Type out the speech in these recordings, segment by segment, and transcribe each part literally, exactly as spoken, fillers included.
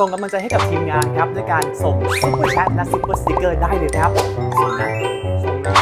ส่งกำลังใจให้กับทีมงานครับด้วยการส่งซุปเปอร์แชทและซุปเปอร์สติกเกอร์ได้เลยครับส่งนะส่งนะ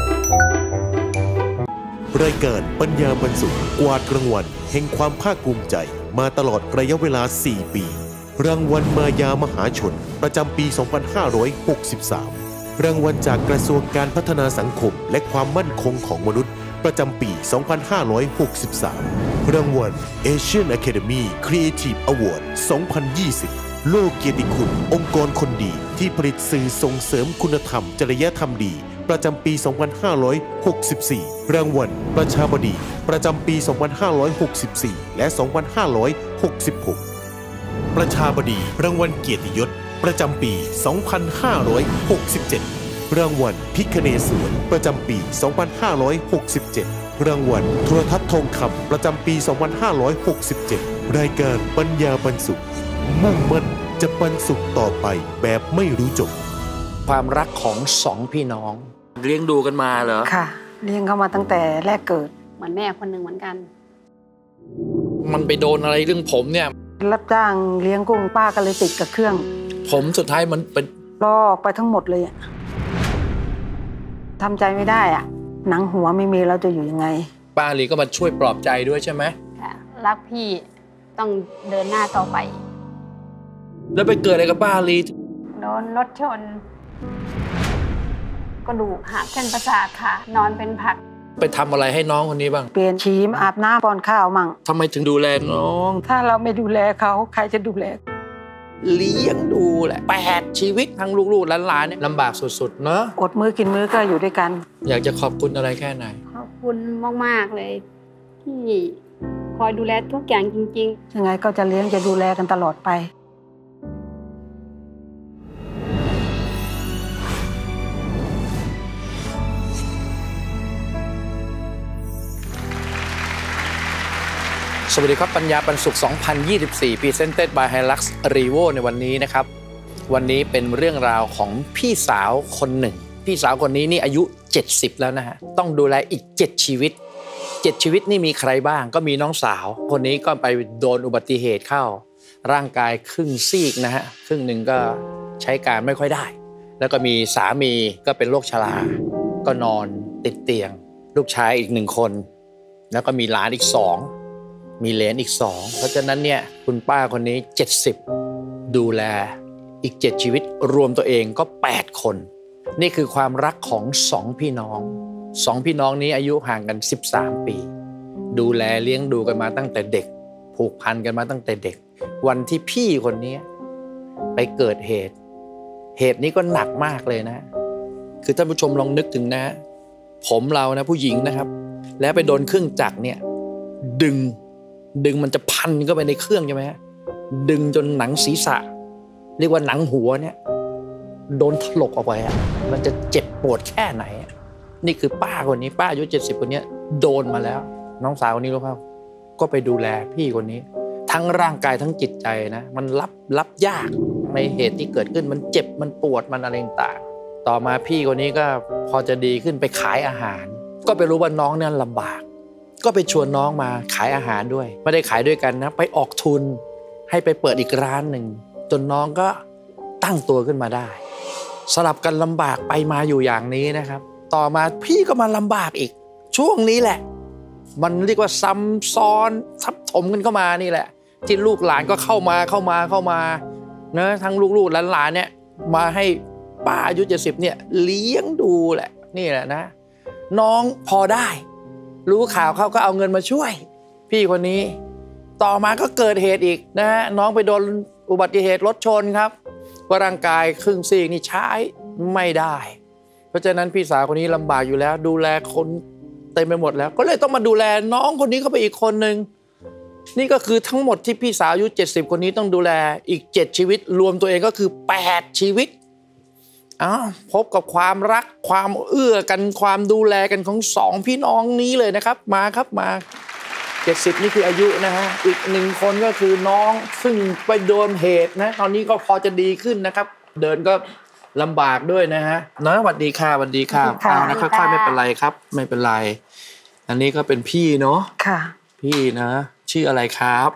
รายการปัญญาบรรสุขกวาดรางวัลแห่งความภาคภูมิใจมาตลอดระยะเวลาสี่ปีรางวัลมายามหาชนประจำปี สองพันห้าร้อยหกสิบสาม รางวัลจากกระทรวงการพัฒนาสังคมและความมั่นคงของมนุษย์ประจำปี สองพันห้าร้อยหกสิบสาม รางวัล Asian Academy Creative Award สองพันยี่สิบ โลกเกียรติคุณองค์กรคนดีที่ผลิตสื่อส่งเสริมคุณธรรมจริยธรรมดีประจำปี สองพันห้าร้อยหกสิบสี่ รางวัลประชาบดีประจำปี สองพันห้าร้อยหกสิบสี่ และ สองพันห้าร้อยหกสิบหก ประชาบดีรางวัลเกียรติยศประจำปี สองพันห้าร้อยหกสิบเจ็ด รางวัลพิคเนศวรประจำปี สองพันห้าร้อยหกสิบเจ็ด รางวัลโทรทัศน์ทองคำประจำปี สองพันห้าร้อยหกสิบเจ็ด รายการปัญญาบรรสุขมุ่งมั่นจะบรรสุขต่อไปแบบไม่รู้จบความรักของสองพี่น้องเลี้ยงดูกันมาเหรอค่ะเลี้ยงเขามาตั้งแต่แรกเกิดเหมือนแม่คนหนึ่งเหมือนกันมันไปโดนอะไรเรื่องผมเนี่ยรับจ้างเลี้ยงกุ้งป้าก็เลยติดกับเครื่องผมสุดท้ายมันเป็นลอกไปทั้งหมดเลยอะทำใจไม่ได้อะหนังหัวไม่มีเราจะอยู่ยังไงป้าลีก็มาช่วยปลอบใจด้วยใช่ไหมค่ะรักพี่ต้องเดินหน้าต่อไปแล้วไปเกิดอะไรกับป้าลีโดนรถชนกระดูกหักเส้นประสาทค่ะนอนเป็นผักไปทำอะไรให้น้องคนนี้บ้างเปลี่ยนชีมอาบน้ำป้อนข้าวมั่งทำไมถึงดูแลน้องถ้าเราไม่ดูแลเขาใครจะดูแลเลี้ยงดูแหละแปดชีวิตทั้งลูกๆหลานๆเนี่ยลำบากสุดๆเนอะอดมื้อกินมื้อก็อยู่ด้วยกันอยากจะขอบคุณอะไรแค่ไหนขอบคุณมากๆเลยที่คอยดูแลทุกอย่างจริงๆยังไงก็จะเลี้ยงจะดูแลกันตลอดไปสวัสดีครับปัญญาบรรสุขสองพันยี่สิบสี่ Presented by Hilux Revo ในวันนี้นะครับวันนี้เป็นเรื่องราวของพี่สาวคนหนึ่งพี่สาวคนนี้นี่อายุเจ็ดสิบแล้วนะฮะต้องดูแลอีกเจ็ดชีวิตเจ็ดชีวิตนี่มีใครบ้างก็มีน้องสาวคนนี้ก็ไปโดนอุบัติเหตุเข้าร่างกายครึ่งซีกนะฮะครึ่งหนึ่งก็ใช้การไม่ค่อยได้แล้วก็มีสามีก็เป็นโรคชราก็นอนติดเตียงลูกชายอีกหนึ่งคนแล้วก็มีหลานอีกสองมีเหลนอีกสองเพราะฉะนั้นเนี่ยคุณป้าคนนี้เจ็ดสิบดูแลอีกเจ็ดชีวิตรวมตัวเองก็แปดคนนี่คือความรักของสองพี่น้องสองพี่น้องนี้อายุห่างกันสิบสามปีดูแลเลี้ยงดูกันมาตั้งแต่เด็กผูกพันกันมาตั้งแต่เด็กวันที่พี่คนนี้ไปเกิดเหตุเหตุนี้ก็หนักมากเลยนะคือท่านผู้ชมลองนึกถึงนะผมเรานะผู้หญิงนะครับแล้วไปโดนเครื่องจักรเนี่ยดึงดึงมันจะพันเข้าไปในเครื่องใช่ไหมฮะดึงจนหนังศีรษะเรียกว่าหนังหัวเนี่ยโดนถลกออกไปอ่ะมันจะเจ็บปวดแค่ไหนนี่คือป้าคนนี้ป้าอายุเจ็ดสิบคนนี้โดนมาแล้วน้องสาวคนนี้รู้ครับก็ไปดูแลพี่คนนี้ทั้งร่างกายทั้งจิตใจนะมันรับรับยากในเหตุที่เกิดขึ้นมันเจ็บมันปวดมันอะไรต่างต่อมาพี่คนนี้ก็พอจะดีขึ้นไปขายอาหารก็ไปรู้ว่าน้องเนี่ยลำบากก็ไปชวนน้องมาขายอาหารด้วยไม่ได้ขายด้วยกันนะไปออกทุนให้ไปเปิดอีกร้านหนึ่งจนน้องก็ตั้งตัวขึ้นมาได้สลับกันลำบากไปมาอยู่อย่างนี้นะครับต่อมาพี่ก็มาลำบากอีกช่วงนี้แหละมันเรียกว่าซ้ำซ้อนทับถมกันเข้ามานี่แหละที่ลูกหลานก็เข้ามาเข้ามาเข้ามาเนอะทั้งลูกๆหลานๆเนี่ยมาให้ป้าอายุเจ็ดสิบเนี่ยเลี้ยงดูแหละนี่แหละนะน้องพอได้รู้ข่าวเขาก็เอาเงินมาช่วยพี่คนนี้ต่อมาก็เกิดเหตุอีกนะฮะน้องไปโดนอุบัติเหตุรถชนครับว่าร่างกายครึ่งซีกนี่ใช้ไม่ได้เพราะฉะนั้นพี่สาวคนนี้ลำบากอยู่แล้วดูแลคนเต็มไปหมดแล้วก็เลยต้องมาดูแลน้องคนนี้เข้าไปอีกคนนึงนี่ก็คือทั้งหมดที่พี่สาวอายุเจ็ดสิบคนนี้ต้องดูแลอีกเจ็ดชีวิตรวมตัวเองก็คือแปดชีวิตอ้าวพบกับความรักความเอื้อกันความดูแลกันของสองพี่น้องนี้เลยนะครับมาครับมาเจ็ดสิบนี่คืออายุนะฮะอีกหนึ่งคนก็คือน้องซึ่งไปโดนเหตุนะตอนนี้ก็พอจะดีขึ้นนะครับเดินก็ลำบากด้วยนะฮะน้อยสวัสดีค่ะสวัสดีค่ะเอานะค่อยๆไม่เป็นไรครับไม่เป็นไรอันนี้ก็เป็นพี่เนาะค่ะพี่นะชื่ออะไรครับ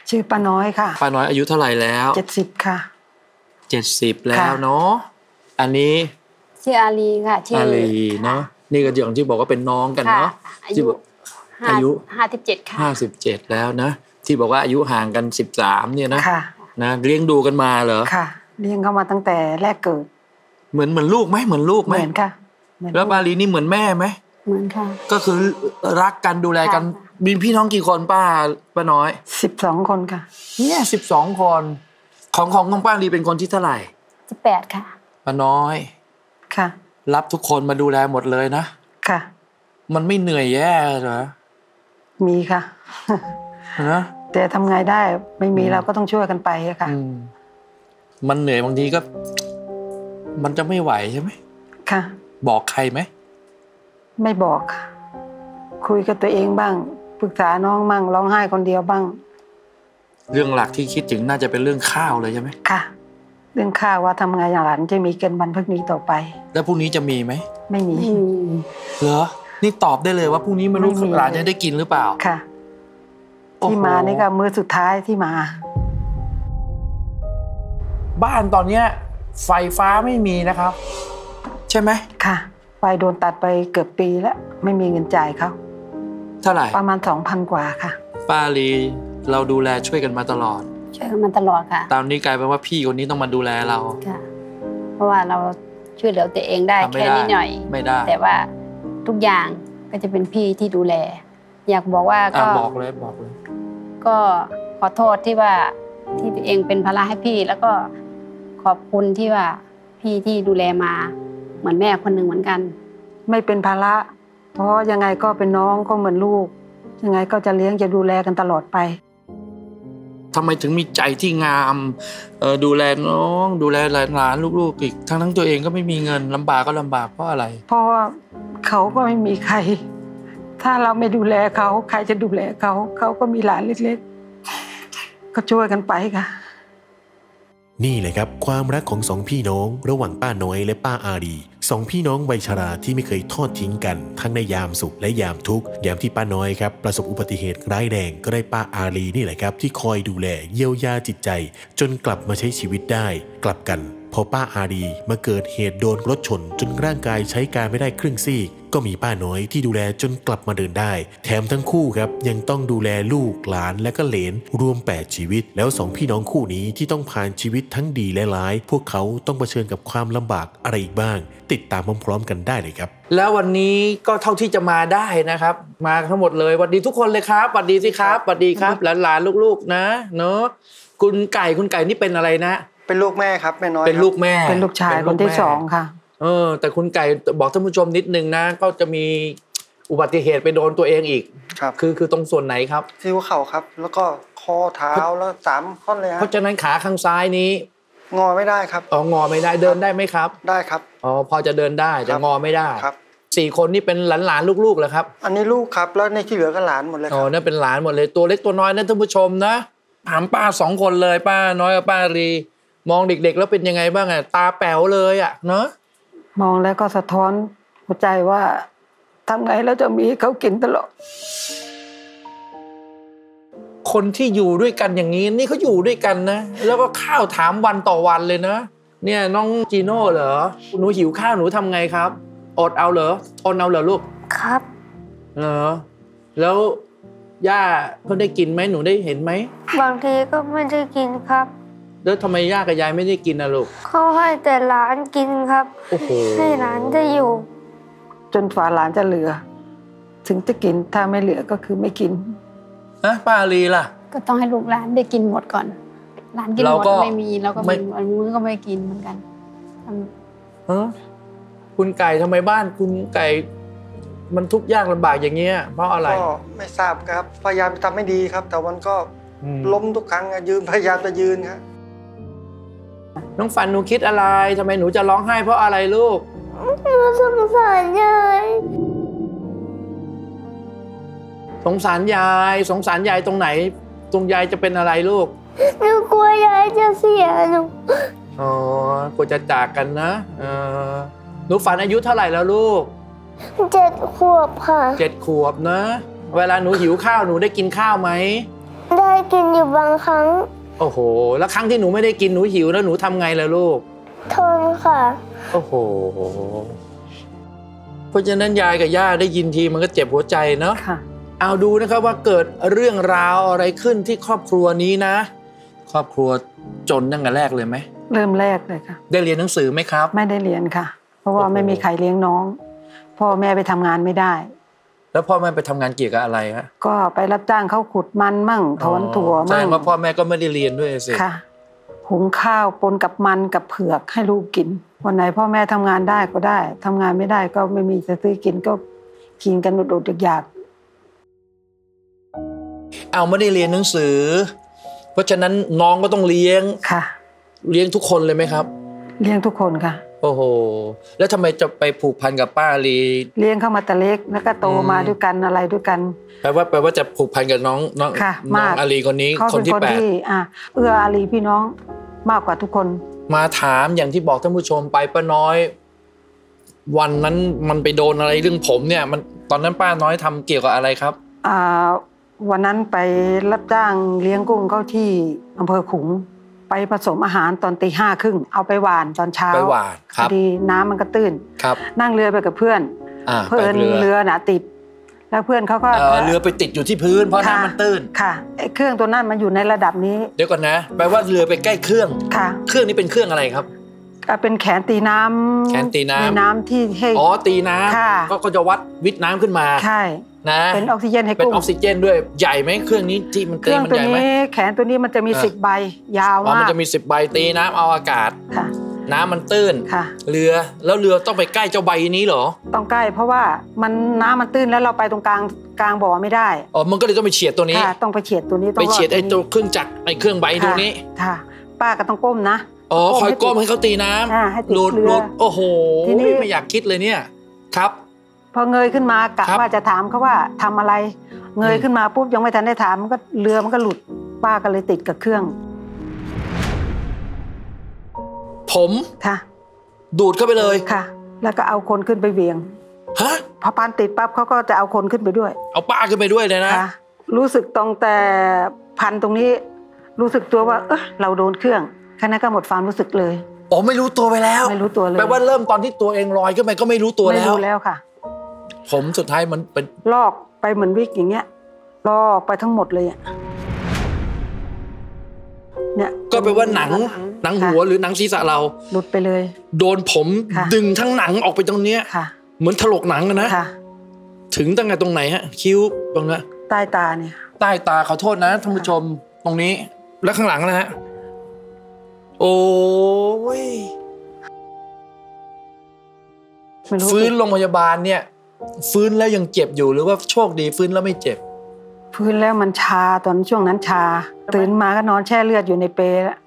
ชื่อป้าน้อยค่ะป้าน้อยอายุเท่าไหร่แล้วเจ็ดสิบค่ะเจ็ดสิบแล้วเนาะอันนี้ชื่ออาลีค่ะชื่ออาลีเนาะนี่ก็อย่างที่บอกว่าเป็นน้องกันเนาะอายุอายุห้าสิบเจ็ดค่ะห้าสิบเจ็ดแล้วนะที่บอกว่าอายุห่างกันสิบสามเนี่ยนะนะเลี้ยงดูกันมาเหรอค่ะเลี้ยงเขามาตั้งแต่แรกเกิดเหมือนเหมือนลูกไหมเหมือนลูกไหมเหมือนค่ะแล้วปาลีนี่เหมือนแม่ไหมเหมือนค่ะก็คือรักกันดูแลกันมีพี่น้องกี่คนป้าป้าน้อยสิบสองคนค่ะเนี่ยสิบสองคนของของของป้าลีเป็นคนที่เท่าไหร่สิบแปดค่ะป้าน้อยค่ะรับทุกคนมาดูแลหมดเลยนะค่ะมันไม่เหนื่อยแย่เหรอมีค่ะนะแต่ทำไงได้ไม่มีเราก็ต้องช่วยกันไปค่ะมันเหนื่อยบางทีก็มันจะไม่ไหวใช่ไหมค่ะบอกใครไหมไม่บอกค่ะคุยกับตัวเองบ้างปรึกษาน้องบ้างร้องไห้คนเดียวบ้างเรื่องหลักที่คิดถึงน่าจะเป็นเรื่องข้าวเลยใช่ไหมค่ะเรื่องข้าวว่าทำไงอย่างหลานจะมีเกินวันพรุ่งนี้ต่อไปแล้วพรุ่งนี้จะมีไหมไม่มีเหรอนี่ตอบได้เลยว่าพรุ่งนี้ไม่รู้หลานจะได้กินหรือเปล่าค่ะที่มานี่ก็มื้อสุดท้ายที่มาบ้านตอนเนี้ยไฟฟ้าไม่มีนะครับใช่ไหมค่ะไฟโดนตัดไปเกือบปีแล้วไม่มีเงินจ่ายเขาเท่าไหร่ประมาณสองพันกว่าค่ะป้าลีเราดูแลช่วยกันมาตลอดช่วยกันมาตลอดค่ะตอนนี้กลายเป็นว่าพี่คนนี้ต้องมาดูแลเราค่ะเพราะว่าเราช่วยเหลือตัวเองได้แค่นิดหน่อยไม่ได้แต่ว่าทุกอย่างก็จะเป็นพี่ที่ดูแลอยากบอกว่าก็บอกเลยบอกเลยก็ขอโทษที่ว่าที่ตัวเองเป็นภาระให้พี่แล้วก็ขอบคุณที่ว่าพี่ที่ดูแลมาเหมือนแม่คนหนึ่งเหมือนกันไม่เป็นภาระเพราะยังไงก็เป็นน้องก็เหมือนลูกยังไงก็จะเลี้ยงจะดูแลกันตลอดไปทำไมถึงมีใจที่งามดูแลน้องดูแลหลานลูกๆอีกทั้งทั้งตัวเองก็ไม่มีเงินลำบากก็ลำบากเพราะอะไรเพราะว่าเขาก็ไม่มีใครถ้าเราไม่ดูแลเขาใครจะดูแลเขาเขาก็มีหลานเล็กๆก็ช่วยกันไปค่ะนี่แหละครับความรักของสองพี่น้องระหว่างป้าน้อยและป้าอารีสองพี่น้องวัยชราที่ไม่เคยทอดทิ้งกันทั้งในยามสุขและยามทุกข์ยามที่ป้าน้อยครับประสบอุบัติเหตุร้ายแรงก็ได้ป้าอารีนี่แหละครับที่คอยดูแลเยียวยาจิตใจจนกลับมาใช้ชีวิตได้กลับกันพอป้าอารีมาเกิดเหตุโดนรถชนจนร่างกายใช้การไม่ได้ครึ่งซีกก็มีป้าน้อยที่ดูแลจนกลับมาเดินได้แถมทั้งคู่ครับยังต้องดูแลลูกหลานและก็เหลนรวมแปดชีวิตแล้วสองพี่น้องคู่นี้ที่ต้องผ่านชีวิตทั้งดีและร้ายพวกเขาต้องเผชิญกับความลำบากอะไรอีกบ้างติดตามพร้อมๆกันได้เลยครับแล้ววันนี้ก็เท่าที่จะมาได้นะครับมาทั้งหมดเลยสวัสดีทุกคนเลยครับสวัสดีสิครับสวัสดีครับหลานๆลูกๆนะเนาะคุณไก่คุณไก่นี่เป็นอะไรนะเป็นลูกแม่ครับแม่น้อยเป็นลูกแม่เป็นลูกชายคนที่สองค่ะเออแต่คุณไก่บอกท่านผู้ชมนิดนึงนะก็จะมีอุบัติเหตุไปโดนตัวเองอีกครับคือคือตรงส่วนไหนครับที่หัวเข่าครับแล้วก็ข้อเท้าแล้วสามข้อเลยครับเพราะฉะนั้นขาข้างซ้ายนี้งอไม่ได้ครับอ๋องอไม่ได้เดินได้ไหมครับได้ครับอ๋อพอจะเดินได้แต่งอไม่ได้ครับสี่คนนี่เป็นหลานๆลูกๆเหรอครับอันนี้ลูกครับแล้วในที่เหลือก็หลานหมดเลยอ๋อนั่นเป็นหลานหมดเลยตัวเล็กตัวน้อยนะท่านผู้ชมนะถามป้าสองคนเลยป้าน้อยกับป้ารีมองเด็กๆแล้วเป็นยังไงบ้างอ่ะตาแป๋วเลยอ่ะเนาะมองแล้วก็สะท้อนหัวใจว่าทำไงแล้วจะมีเขากินตลอดคนที่อยู่ด้วยกันอย่างนี้นี่เขาอยู่ด้วยกันนะแล้วก็ข้าวถามวันต่อวันเลยนะเนี่ยน้องจีโน่เหรอหนูหิวข้าวหนูทำไงครับอดเอาเหรอทนเอาเหรอลูกครับเหรอแล้วย่าเขาได้กินไหมหนูได้เห็นไหมบางทีก็ไม่ได้กินครับแล้วทำไมย่ากับยายไม่ได้กินนะลูกเขาให้แต่หลานกินครับโอ้โหให้หลานจะอยู่จนฝ่าหลานจะเหลือถึงจะกินถ้าไม่เหลือก็คือไม่กินนะป้าลีล่ะก็ต้องให้ลูกหลานได้กินหมดก่อนหลานกินหมดไม่มีเราก็ไม่มื้อก็ไม่กินเหมือนกันเออคุณไก่ทำไมบ้านคุณไก่มันทุกข์ยากลำบากอย่างเงี้ยเพราะอะไรก็ไม่ทราบครับพยายามทำให้ดีครับแต่มันก็ล้มทุกครั้งยืนพยายามจะยืนครับน้องฝันหนูคิดอะไรทำไมหนูจะร้องไห้เพราะอะไรลูกหนูสงสารยายสงสารยายสงสารยายตรงไหนตรงยายจะเป็นอะไรลูกหนูกลัวยายจะเสียหนูอ๋อกลัวจะจากกันนะเออหนูฝันอายุเท่าไหร่แล้วลูกเจ็ดขวบค่ะเจ็ดขวบนะเวลาหนูหิวข้าวหนูได้กินข้าวไหมได้กินอยู่บางครั้งโอ้โหแล้วครั้งที่หนูไม่ได้กินหนูหิวแล้วหนูทำไงล่ะลูกทนค่ะโอ้โหเพราะฉะนั้นยายกับย่าได้ยินทีมันก็เจ็บหัวใจเนาะเอาดูนะครับว่าเกิดเรื่องราวอะไรขึ้นที่ครอบครัวนี้นะครอบครัวจนตั้งแต่แรกเลยไหมเริ่มแรกเลยค่ะได้เรียนหนังสือไหมครับไม่ได้เรียนค่ะเพราะว่าไม่มีใครเลี้ยงน้องพ่อแม่ไปทำงานไม่ได้แล้วพ่อแม่ไปทำงานเกี่ยวกับอะไรฮะก็ไปรับจ้างเขาขุดมันมั่งถอนถั่วมั่งแสดงว่าพ่อแม่ก็ไม่ได้เรียนด้วยสิค่ะหุงข้าวปนกับมันกับเผือกให้ลูกกินวันไหนพ่อแม่ทำงานได้ก็ได้ทำงานไม่ได้ก็ไม่มีจะซื้อกินก็กินกันอดๆอยากๆเอาไม่ได้เรียนหนังสือเพราะฉะนั้นน้องก็ต้องเลี้ยงค่ะเลี้ยงทุกคนเลยไหมครับเลี้ยงทุกคนค่ะโอ้โหแล้วทำไมจะไปผูกพันกับป้าลีเลี้ยงเข้ามาแต่เล็กแล้วก็โตมาด้วยกันอะไรด้วยกันแปลว่าแปลว่าจะผูกพันกับน้องน้องน้องอาลีคนนี้คนที่แปดอ่ะเอื้ออาลีพี่น้องมากกว่าทุกคนมาถามอย่างที่บอกท่านผู้ชมไปป้าน้อยวันนั้นมันไปโดนอะไรเรื่องผมเนี่ยมันตอนนั้นป้าน้อยทำเกี่ยวกับอะไรครับอ่าวันนั้นไปรับจ้างเลี้ยงกุ้งเข้าที่อำเภอขลุงไปผสมอาหารตอนตีห้าครึ่งเอาไปหวานตอนเช้าไปหวานครับพอดีน้ำมันก็ตื้นนั่งเรือไปกับเพื่อนเพื่อนเรือหนาติดแล้วเพื่อนเขาก็เรือไปติดอยู่ที่พื้นเพราะน้ำมันตื้นค่ะเครื่องตัวนั้นมันอยู่ในระดับนี้เดี๋ยวก่อนนะแปลว่าเรือไปใกล้เครื่องค่ะเครื่องนี้เป็นเครื่องอะไรครับเป็นแขนตีน้ำแขนตีน้ำในน้ำที่ให้อ๋อตีน้ำก็จะวัดวิทน้ำขึ้นมาใช่นะเป็นออกซิเจนให้กุ้งเป็นออกซิเจนด้วยใหญ่ไหมเครื่องนี้ที่มันเครื่องตัวนี้แขนตัวนี้มันจะมีสิบใบยาวมากมันจะมีสิบใบตีน้ำเอาอากาศค่ะน้ำมันตื้นค่ะเรือแล้วเรือต้องไปใกล้เจ้าใบนี้เหรอต้องใกล้เพราะว่ามันน้ำมันตื้นแล้วเราไปตรงกลางกลางบ่อไม่ได้อ๋อมันก็เลยต้องไปเฉียดตัวนี้ค่ะต้องไปเฉียดตัวนี้ไปเฉียดไอ้ตัวเครื่องจักรไอ้เครื่องใบตัวนี้ค่ะป้าก็ต้องก้มนะอ๋อคอยก้มให้เขาตีน้ำหลุดหลุดโอ้โหไม่อยากคิดเลยเนี่ยครับพอเงยขึ้นมากะว่าจะถามเขาว่าทำอะไรเงยขึ้นมาปุ๊บยังไม่ทันได้ถามมันก็เรือมันก็หลุดป้าก็เลยติดกับเครื่องผมค่ะดูดเข้าไปเลยค่ะแล้วก็เอาคนขึ้นไปเวียงฮะพอปานติดปั๊บเขาก็จะเอาคนขึ้นไปด้วยเอาป้าขึ้นไปด้วยเลยนะรู้สึกตรงแต่พันตรงนี้รู้สึกตัวว่าเออเราโดนเครื่องแค่นั้นก็หมดความรู้สึกเลยอ๋อไม่รู้ตัวไปแล้วไม่รู้ตัวเลยแปลว่าเริ่มตอนที่ตัวเองลอยขึ้นไปก็ไม่รู้ตัวแล้วไม่รู้แล้วค่ะผมสุดท้ายมันเป็นลอกไปเหมือนวิกอย่างเงี้ยลอกไปทั้งหมดเลยอ่ะเนี่ยก็แปลว่าหนังหนังหัวหรือหนังศีรษะเราหลุดไปเลยโดนผมดึงทั้งหนังออกไปตรงเนี้ยเหมือนถลกหนังนะถึงตั้งแต่ตรงไหนฮะคิ้วตรงนั้นใต้ตาเนี่ยใต้ตาขอโทษนะท่านผู้ชมตรงนี้แล้วข้างหลังนะฮะโอ้ยฟื้นโรงพยาบาลเนี่ยฟื้นแล้วยังเจ็บอยู่หรือว่าโชคดีฟื้นแล้วไม่เจ็บฟื้นแล้วมันชาตอนช่วงนั้นชาตื่นมาก็นอนแช่เลือดอยู่ในเปรย์แล้ว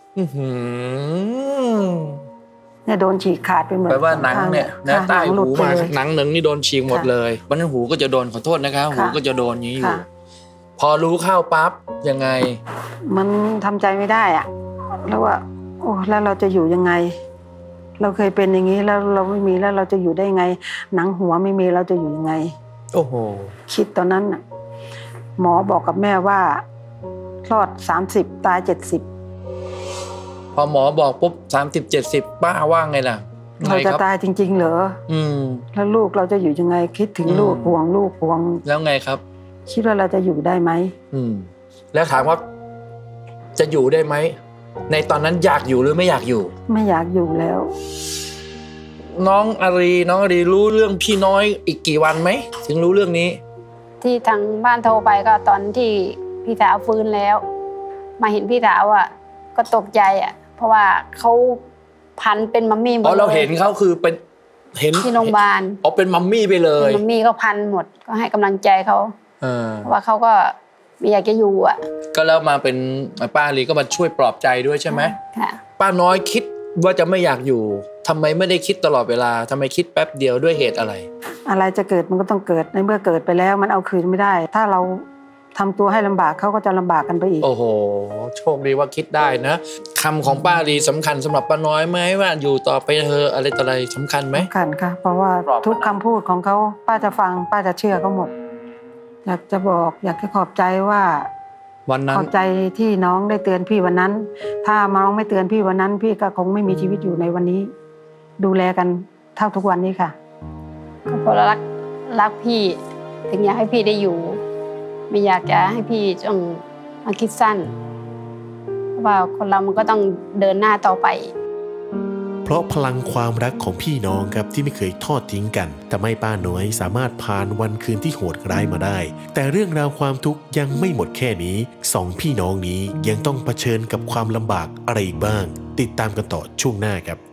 เนี่ยโดนฉีกขาดไปหมดแปลว่าหนังเนี่ยนะใต้หูมาหนังหนึ่งนี่โดนฉีกหมดเลยวันนั้นหูก็จะโดนขอโทษนะคะหูก็จะโดนอย่างนี้อยู่พอรู้เข้าปั๊บยังไงมันทำใจไม่ได้อะแล้วว่าโอ้แล้วเราจะอยู่ยังไงเราเคยเป็นอย่างนี้แล้วเราไม่มีแล้วเราจะอยู่ได้ไงหนังหัวไม่มีเราจะอยู่ยังไงโอ้โหคิดตอนนั้นน่ะหมอบอกกับแม่ว่าคลอดสามสิบตายเจ็ดสิบพอหมอบอกปุ๊บสามสิบเจ็ดสิบป้าว่าไงล่ะเราจะตายจริงๆเหรออืมแล้วลูกเราจะอยู่ยังไงคิดถึงลูกห่วงลูกห่วงแล้วไงครับคิดว่าเราจะอยู่ได้ไหมอืมแล้วถามว่าจะอยู่ได้ไหมในตอนนั้นอยากอยู่หรือไม่อยากอยู่ไม่อยากอยู่แล้วน้องอารีน้องอารีรู้เรื่องพี่น้อยอีกกี่วันไหมถึงรู้เรื่องนี้ที่ทางบ้านโทรไปก็ตอนที่พี่สาวฟื้นแล้วมาเห็นพี่สาวอ่ะก็ตกใจอ่ะเพราะว่าเขาพันเป็นมัมมี่หมดเลยอ๋อเราเห็นเขาคือเป็นเห็นที่โรงพยาบาลอ๋อเป็นมัมมี่ไปเลยมัมมี่ก็พันหมดก็ให้กำลังใจเขาเพราะว่าเขาก็ไม่อยากจะอยู่อ่ะก็แล้วมาเป็นป้าอารีก็มาช่วยปลอบใจด้วยใช่ไหมค่ะป้าน้อยคิดว่าจะไม่อยากอยู่ทำไมไม่ได้คิดตลอดเวลาทำไมคิดแป๊บเดียวด้วยเหตุอะไรอะไรจะเกิดมันก็ต้องเกิดในเมื่อเกิดไปแล้วมันเอาคืนไม่ได้ถ้าเราทำตัวให้ลำบากเขาก็จะลำบากกันไปอีกโอ้โหโชคดีว่าคิดได้นะคำของป้าอารีสำคัญสำหรับป้าน้อยไหมว่าอยู่ต่อไปเธออะไรต่ออะไรสำคัญไหมสำคัญค่ะเพราะว่าทุกคำพูดของเขาป้าจะฟังป้าจะเชื่อเขาหมดอยากจะบอกอยากจะขอบใจว่าวันนั้นขอบใจที่น้องได้เตือนพี่วันนั้น ถ้าน้องไม่เตือนพี่วันนั้น พี่ก็คงไม่มีชีวิตอยู่ในวันนี้ ดูแลกันเท่าทุกวันนี้ค่ะก็เพราะรักรักพี่ถึงอยากให้พี่ได้อยู่ ไม่อยากจะให้พี่ต้องมาคิดสั้นเพราะว่าคนเรามันก็ต้องเดินหน้าต่อไปเพราะพลังความรักของพี่น้องครับที่ไม่เคยทอดทิ้งกันทำให้ป้าน้อยสามารถผ่านวันคืนที่โหดร้ายมาได้แต่เรื่องราวความทุกข์ยังไม่หมดแค่นี้สองพี่น้องนี้ยังต้องเผชิญกับความลำบากอะไรบ้าง ติดตามกันต่อช่วงหน้าครับ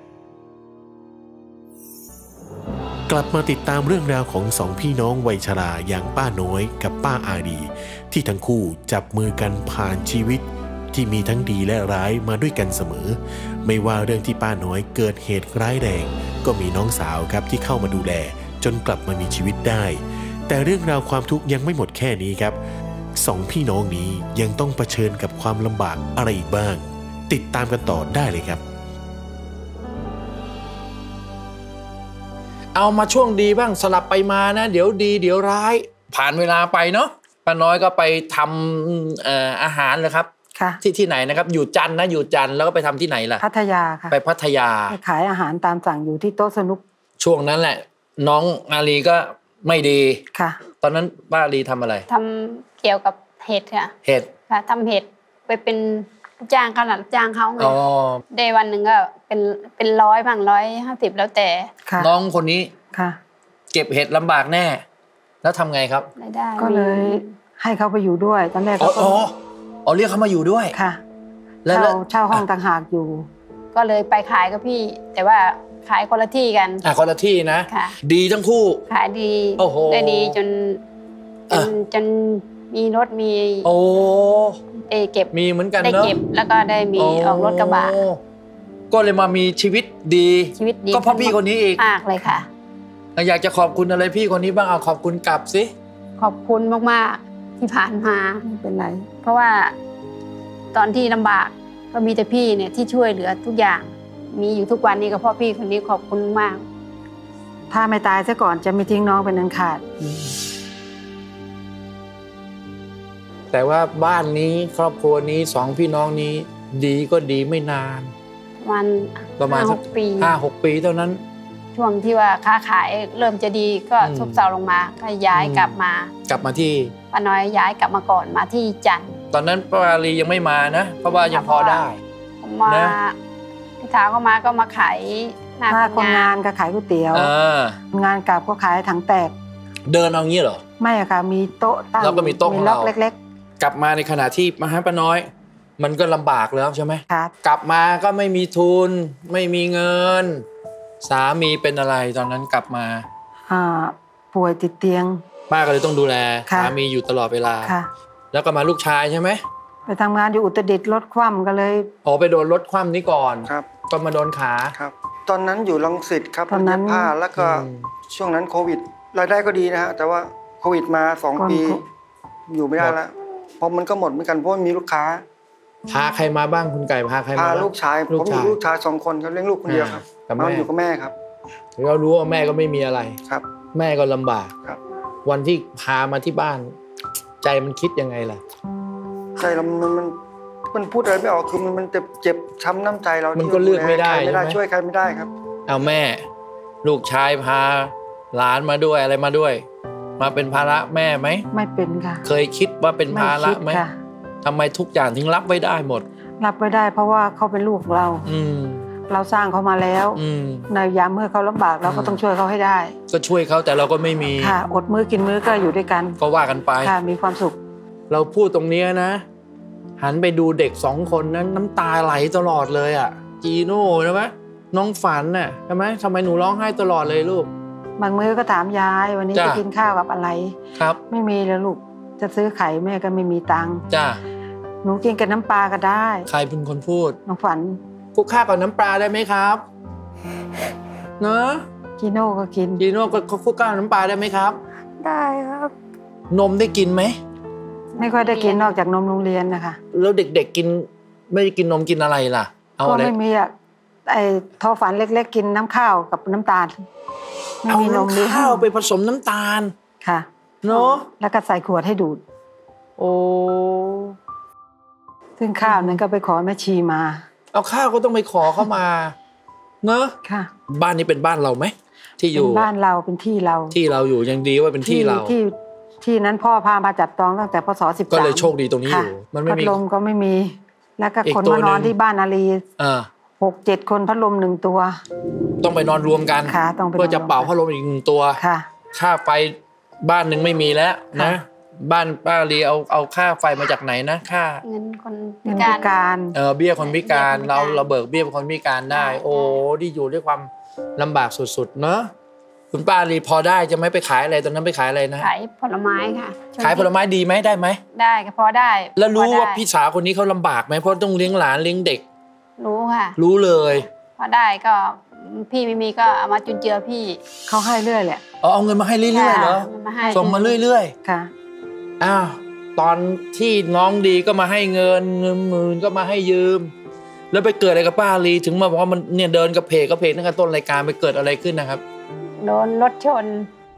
กลับมาติดตามเรื่องราวของสองพี่น้องวัยชราอย่างป้าน้อยกับป้าอาดีที่ทั้งคู่จับมือกันผ่านชีวิตที่มีทั้งดีและร้ายมาด้วยกันเสมอไม่ว่าเรื่องที่ป้าน้อยเกิดเหตุร้ายแรงก็มีน้องสาวครับที่เข้ามาดูแลจนกลับมามีชีวิตได้แต่เรื่องราวความทุกข์ยังไม่หมดแค่นี้ครับสองพี่น้องนี้ยังต้องเผชิญกับความลำบากอะไรอีกบ้างติดตามกันต่อได้เลยครับเอามาช่วงดีบ้างสลับไปมานะเดี๋ยวดีเดี๋ยวร้ายผ่านเวลาไปเนาะป้าน้อยก็ไปทำเอ่ออาหารเลยครับที่ที่ไหนนะครับอยู่จันทร์นะอยู่จันทร์แล้วก็ไปทำที่ไหนล่ะพัทยาค่ะไปพัทยาไปขายอาหารตามสั่งอยู่ที่โต๊ะสนุกช่วงนั้นแหละน้องอาลีก็ไม่ดีค่ะตอนนั้นป้าอาลีทำอะไรทำเกี่ยวกับเห็ดค่ะเห็ดค่ะทำเห็ดไปเป็นจ้างขนาดจ้างเขาไงได้วันหนึ่งก็เป็นเป็นร้อยบ้างร้อยห้าสิบแล้วแต่น้องคนนี้ค่ะเก็บเห็ดลำบากแน่แล้วทำไงครับก็เลยให้เขาไปอยู่ด้วยตอนแรกก็อ๋ออ๋อเรียกเขามาอยู่ด้วยค่ะแล้วเช่าห้องต่างหากอยู่ก็เลยไปขายกับพี่แต่ว่าขายคนละที่กันอ่ะคนละที่นะดีทั้งคู่ขายดีได้ดีจนจนจนมีรถมีโอ้เอเก็บมีเหมือนกันเนาะได้เก็บแล้วก็ได้มีออกรถกระบะก็เลยมามีชีวิตดีชีวิตดีก็เพราะพี่คนนี้อีกมากเลยค่ะอยากจะขอบคุณอะไรพี่คนนี้บ้างเอาขอบคุณกลับสิขอบคุณมากๆที่ผ่านมาไม่เป็นไรเพราะว่าตอนที่ลำบากก็มีแต่พี่เนี่ยที่ช่วยเหลือทุกอย่างมีอยู่ทุกวันนี้ก็เพราะพี่คนนี้ขอบคุณมากถ้าไม่ตายซะก่อนจะไม่ทิ้งน้องเป็นอันขาดแต่ว่าบ้านนี้ครอบครัวนี้สองพี่น้องนี้ดีก็ดีไม่นานวันประมาณหกปีห้าหกปีเท่านั้นช่วงที่ว่าค้าขายเริ่มจะดีก็ซบเซาลงมาก็ย้ายกลับมากลับมาที่ป้าน้อยย้ายกลับมาก่อนมาที่จันทร์ตอนนั้นป้าอาลียังไม่มานะเพราะว่ายังพอได้มาพี่ถาก็มาก็มาขายหน้าคนงานก็ขายก๋วยเตี๋ยวงานกลับก็ขายถังแตกเดินเอางี้เหรอไม่อะค่ะมีโต๊ะตั้งแล้วก็มีโต๊ะของเราเล็กๆกลับมาในขณะที่มาหาป้าน้อยมันก็ลำบากแล้วใช่ไหมครับกลับมาก็ไม่มีทุนไม่มีเงินสามีเป็นอะไรตอนนั้นกลับมาอ่าป่วยติดเตียงป้าก็เลยต้องดูแลสามีอยู่ตลอดเวลาแล้วก็มาลูกชายใช่ไหมไปทำงานอยู่อุตรดิตถ์รถคว่ำก็เลยอ๋อไปโดนรถคว่ำนี้ก่อนครับก็มาโดนขาครับตอนนั้นอยู่รังสิตครับตอนนั้นผ้าแล้วก็ช่วงนั้นโควิดรายได้ก็ดีนะฮะแต่ว่าโควิดมาสองปีอยู่ไม่ได้แล้วเพราะมันก็หมดเหมือนกันเพราะมีลูกค้าพาใครมาบ้างคุณไก่พาใครมาพาลูกชายผมมีลูกชายสองคนครับเลี้ยงลูกคนเดียวครับมาอยู่กับแม่ครับเรารู้ว่าแม่ก็ไม่มีอะไรครับแม่ก็ลำบากครับวันที่พามาที่บ้านใจมันคิดยังไงล่ะใจเรามันมันมันพูดอะไรไม่ออกคือมันมันเจ็บเจ็บช้ำน้ำใจเรามันก็เลือกไม่ได้ไม่ได้ช่วยใครไม่ได้ครับเอาแม่ลูกชายพาหลานมาด้วยอะไรมาด้วยมาเป็นภาระแม่ไหมไม่เป็นค่ะเคยคิดว่าเป็นภาระไหมทำไมทุกอย่างถึงรับไว้ได้หมดรับไว้ได้เพราะว่าเขาเป็นลูกเราอืมเราสร้างเขามาแล้วในยามเมื่อเขาลำบากเราก็ต้องช่วยเขาให้ได้ก็ช่วยเขาแต่เราก็ไม่มีค่ะอดมื้อกินมื้อก็อยู่ด้วยกันก็ว่ากันไปค่ะมีความสุขเราพูดตรงนี้นะหันไปดูเด็กสองคนนั้นน้ำตาไหลตลอดเลยอ่ะจีโน่ใช่ไหมน้องฝันน่ะใช่ไหมทำไมหนูร้องไห้ตลอดเลยลูกบางมื้อก็ถามยายวันนี้จะกินข้าวกับอะไรครับไม่มีแล้วลูกจะซื้อไข่แม่ก็ไม่มีตังค์จ้าหนูกินกับน้ำปลาก็ได้ใครเป็นคนพูดน้องฝันคุกข้าวกับน้ำปลาได้ไหมครับเนอะจีโน่ก็กินจีโน่ก็คุกข้าวน้ำปลาได้ไหมครับได้ครับนมได้กินไหมไม่ค่อยได้กินนอกจากนมโรงเรียนนะคะแล้วเด็กๆกินไม่ได้กินนมกินอะไรล่ะเอาอะไรก็ไม่มีอ่ะไอ้ทอฝันเล็กๆกินน้ำข้าวกับน้ำตาลไม่มีนมเลยข้าวไปผสมน้ำตาลค่ะเนาะแล้วก็ใส่ขวดให้ดูดโอ้ซึ่งข้าวนั้นก็ไปขอแม่ชีมาเอาข้าวก็ต้องไปขอเข้ามาเนอะค่ะบ้านนี้เป็นบ้านเราไหมที่อยู่บ้านเราเป็นที่เราที่เราอยู่ยังดีว่าเป็นที่เราที่ที่นั้นพ่อพามาจับจองตั้งแต่พศสิบสามก็เลยโชคดีตรงนี้อยู่มันไม่มีพัดลมก็ไม่มีแล้วก็คนมานอนที่บ้านอารีหกเจ็ดคนพัดลมหนึ่งตัวต้องไปนอนรวมกันเพื่อจะเป่าพัดลมอีกหนึ่งตัวค่าไฟบ้านหนึ่งไม่มีแล้วนะบ้านป้าลีเอาเอาค่าไฟมาจากไหนนะค่าเงินคนพิการเออเบี้ยคนพิการเราเราเบิกเบี้ยคนพิการได้โอ้ที่อยู่ด้วยความลำบากสุดๆเนอะคุณป้าลีพอได้จะไม่ไปขายอะไรตอนนั้นไปขายอะไรนะขายผลไม้ค่ะขายผลไม้ดีไหมได้ไหมได้ก็พอได้แล้วรู้ว่าพี่สาวคนนี้เขาลำบากไหมเพราะต้องเลี้ยงหลานเลี้ยงเด็กรู้ค่ะรู้เลยพอได้ก็พี่ไม่มีก็เอามาจุนเจือพี่เขาให้เรื่อยแหละอ๋อเอาเงินมาให้เรื่อยๆเหรอส่งมาเรื่อยๆค่ะอ้าวตอนที่น้องดีก็มาให้เงินเงินหมื่นก็มาให้ยืมแล้วไปเกิดอะไรกับป้าลีถึงมาบอกว่ามันเนี่ยเดินกระเพกกระเพกตั้งแต่ต้นรายการไปเกิดอะไรขึ้นนะครับโดนรถชน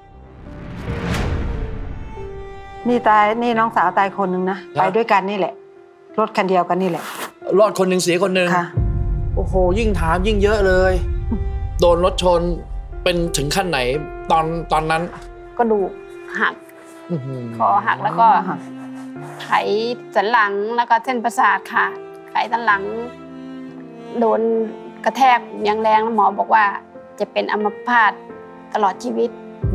นี่ตายนี่น้องสาวตายคนนึงนะไปด้วยกันนี่แหละรถคันเดียวกันนี่แหละรอดคนหนึ่งเสียคนหนึ่งค่ะโอ้โหยิ่งถามยิ่งเยอะเลยโดนรถชนเป็นถึงขั้นไหนตอนตอนนั้นกระดูกหักคอหักแล้วก็ไขสันหลังแล้วก็เส้นประสาทขาดไขสันหลังโดนกระแทกอย่างแรงแล้วหมอบอกว่าจะเป็นอัมพาตตลอดชีวิต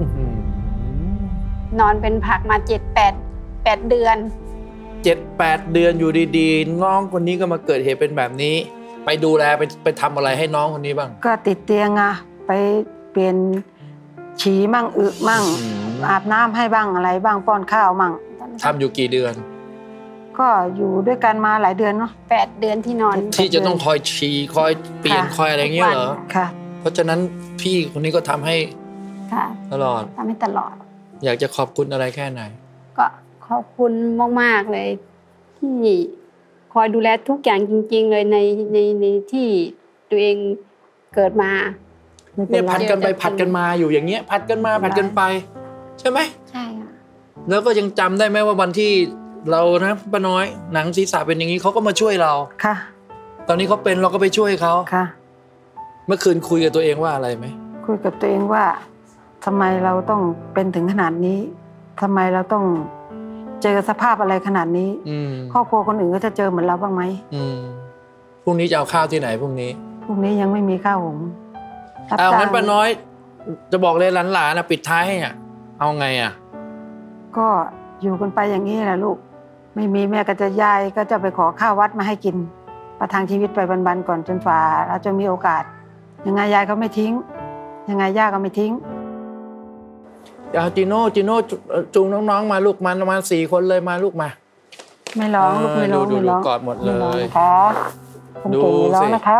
นอนเป็นผักมาเจ็ดแปดแปดเดือนเจ็ดแปดเดือนอยู่ดีๆน้องคนนี้ก็มาเกิดเหตุเป็นแบบนี้ไปดูแลไปไปทำอะไรให้น้องคนนี้บ้างก็ติดเตียงอะไปเปลี่ยนฉี่มั่งอึมั่งอาบน้ำให้บ้างอะไรบ้างป้อนข้าวมั่งทำอยู่กี่เดือนก็อยู่ด้วยกันมาหลายเดือนเนาะแปดเดือนที่นอนที่จะต้องคอยฉี่คอยเปลี่ยนคอยอะไรเงี้ยเหรอค่ะเพราะฉะนั้นพี่คนนี้ก็ทำให้ตลอดทำให้ตลอดอยากจะขอบคุณอะไรแค่ไหนก็ขอบคุณมากๆเลยที่คอยดูแลทุกอย่างจริงๆเลยในในในที่ตัวเองเกิดมาเนี่ยผัดกันไปผัดกันมาอยู่อย่างเงี้ยผัดกันมาผัดกันไปใช่ไหมใช่ค่ะแล้วก็ยังจำได้ไหมว่าวันที่เรานะป้าน้อยหนังศีรษะเป็นอย่างนี้เขาก็มาช่วยเราค่ะตอนนี้เขาเป็นเราก็ไปช่วยเขาค่ะเมื่อคืนคุยกับตัวเองว่าอะไรไหมคุยกับตัวเองว่าทำไมเราต้องเป็นถึงขนาดนี้ทำไมเราต้องเจอสภาพอะไรขนาดนี้ครอบครัวคนอื่นก็จะเจอเหมือนเราบ้างไหมพรุ่งนี้จะเอาข้าวที่ไหนพรุ่งนี้พรุ่งนี้ยังไม่มีข้าวหุงเอางั้นป้าน้อยจะบอกเลยหลานๆนะปิดท้ายให้อ่ะเอาไงอ่ะก็อยู่กันไปอย่างนี้แหละลูกไม่มีแม่ก็จะยายก็จะไปขอข้าววัดมาให้กินประทังชีวิตไปบันๆก่อนจนฝ่าเราจะมีโอกาสยังไงยายก็ไม่ทิ้งยังไงย่าก็ไม่ทิ้งเอาจีโน่จีโน่จูงน้องๆมาลูกมาประมาณสี่คนเลยมาลูกมาไม่ร้องลูกไม่ร้องไม่ร้องกอดหมดเลยครับคุณเก่งไม่ร้องนะครับ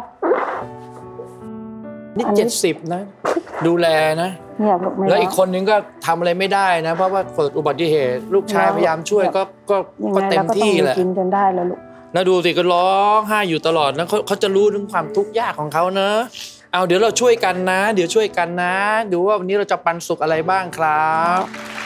นี่เจ็ดสิบนะดูแลนะแล้วอีกคนนึงก็ทำอะไรไม่ได้นะเพราะว่าเกิดอุบัติเหตุลูกชายพยายามช่วยก็ก็ก็เต็มที่แหละกินจนได้แล้วลูกแล้วดูสิก็ร้องไห้อยู่ตลอดนะเขาเขาจะรู้ถึงความทุกข์ยากของเขาเนอะเอาเดี๋ยวเราช่วยกันนะเดี๋ยวช่วยกันนะดูว่าวันนี้เราจะปันสุขอะไรบ้างครับ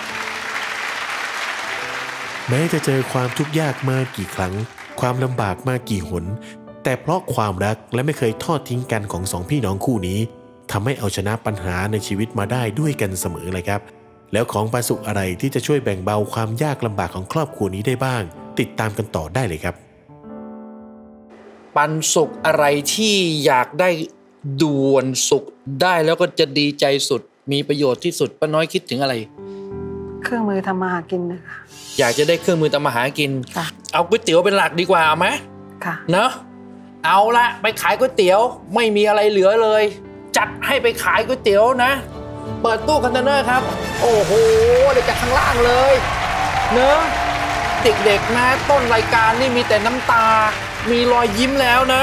แม้จะเจอความทุกข์ยากมากี่ครั้งความลำบากมากี่หนแต่เพราะความรักและไม่เคยทอดทิ้งกันของสองพี่น้องคู่นี้ทำให้เอาชนะปัญหาในชีวิตมาได้ด้วยกันเสมอเลยครับแล้วของปันสุขอะไรที่จะช่วยแบ่งเบาความยากลำบากของครอบครัวนี้ได้บ้างติดตามกันต่อได้เลยครับปันสุขอะไรที่อยากได้ด่วนสุขได้แล้วก็จะดีใจสุดมีประโยชน์ที่สุดป้าน้อยคิดถึงอะไรเครื่องมือทำมาหากินนะคะอยากจะได้เครื่องมือทำมาหากินเอาก๋วยเตี๋ยวเป็นหลักดีกว่าไหมค่ะเนาะเอาละไปขายก๋วยเตี๋ยวไม่มีอะไรเหลือเลยจัดให้ไปขายก๋วยเตี๋ยวนะเปิดตู้คอนเทนเนอร์ครับโอ้โหเด็กจากข้างล่างเลยเนอะเด็กๆนะต้นรายการนี่มีแต่น้ำตามีรอยยิ้มแล้วนะ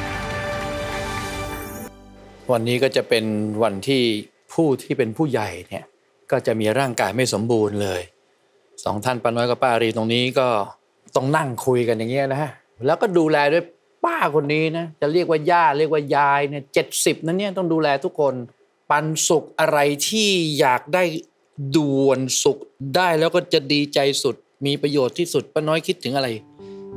วันนี้ก็จะเป็นวันที่ผู้ที่เป็นผู้ใหญ่เนี่ยก็จะมีร่างกายไม่สมบูรณ์เลยสองท่านป้าน้อยกับป้าอารีตรงนี้ก็ต้องนั่งคุยกันอย่างเงี้ยนะฮะแล้วก็ดูแลด้วยป้าคนนี้นะจะเรียกว่าย่าเรียกว่ายายเนี่ยเจ็ดสิบนั้นเนี่ยต้องดูแลทุกคนปันสุขอะไรที่อยากได้ด่วนสุขได้แล้วก็จะดีใจสุดมีประโยชน์ที่สุดป้าน้อยคิดถึงอะไรเค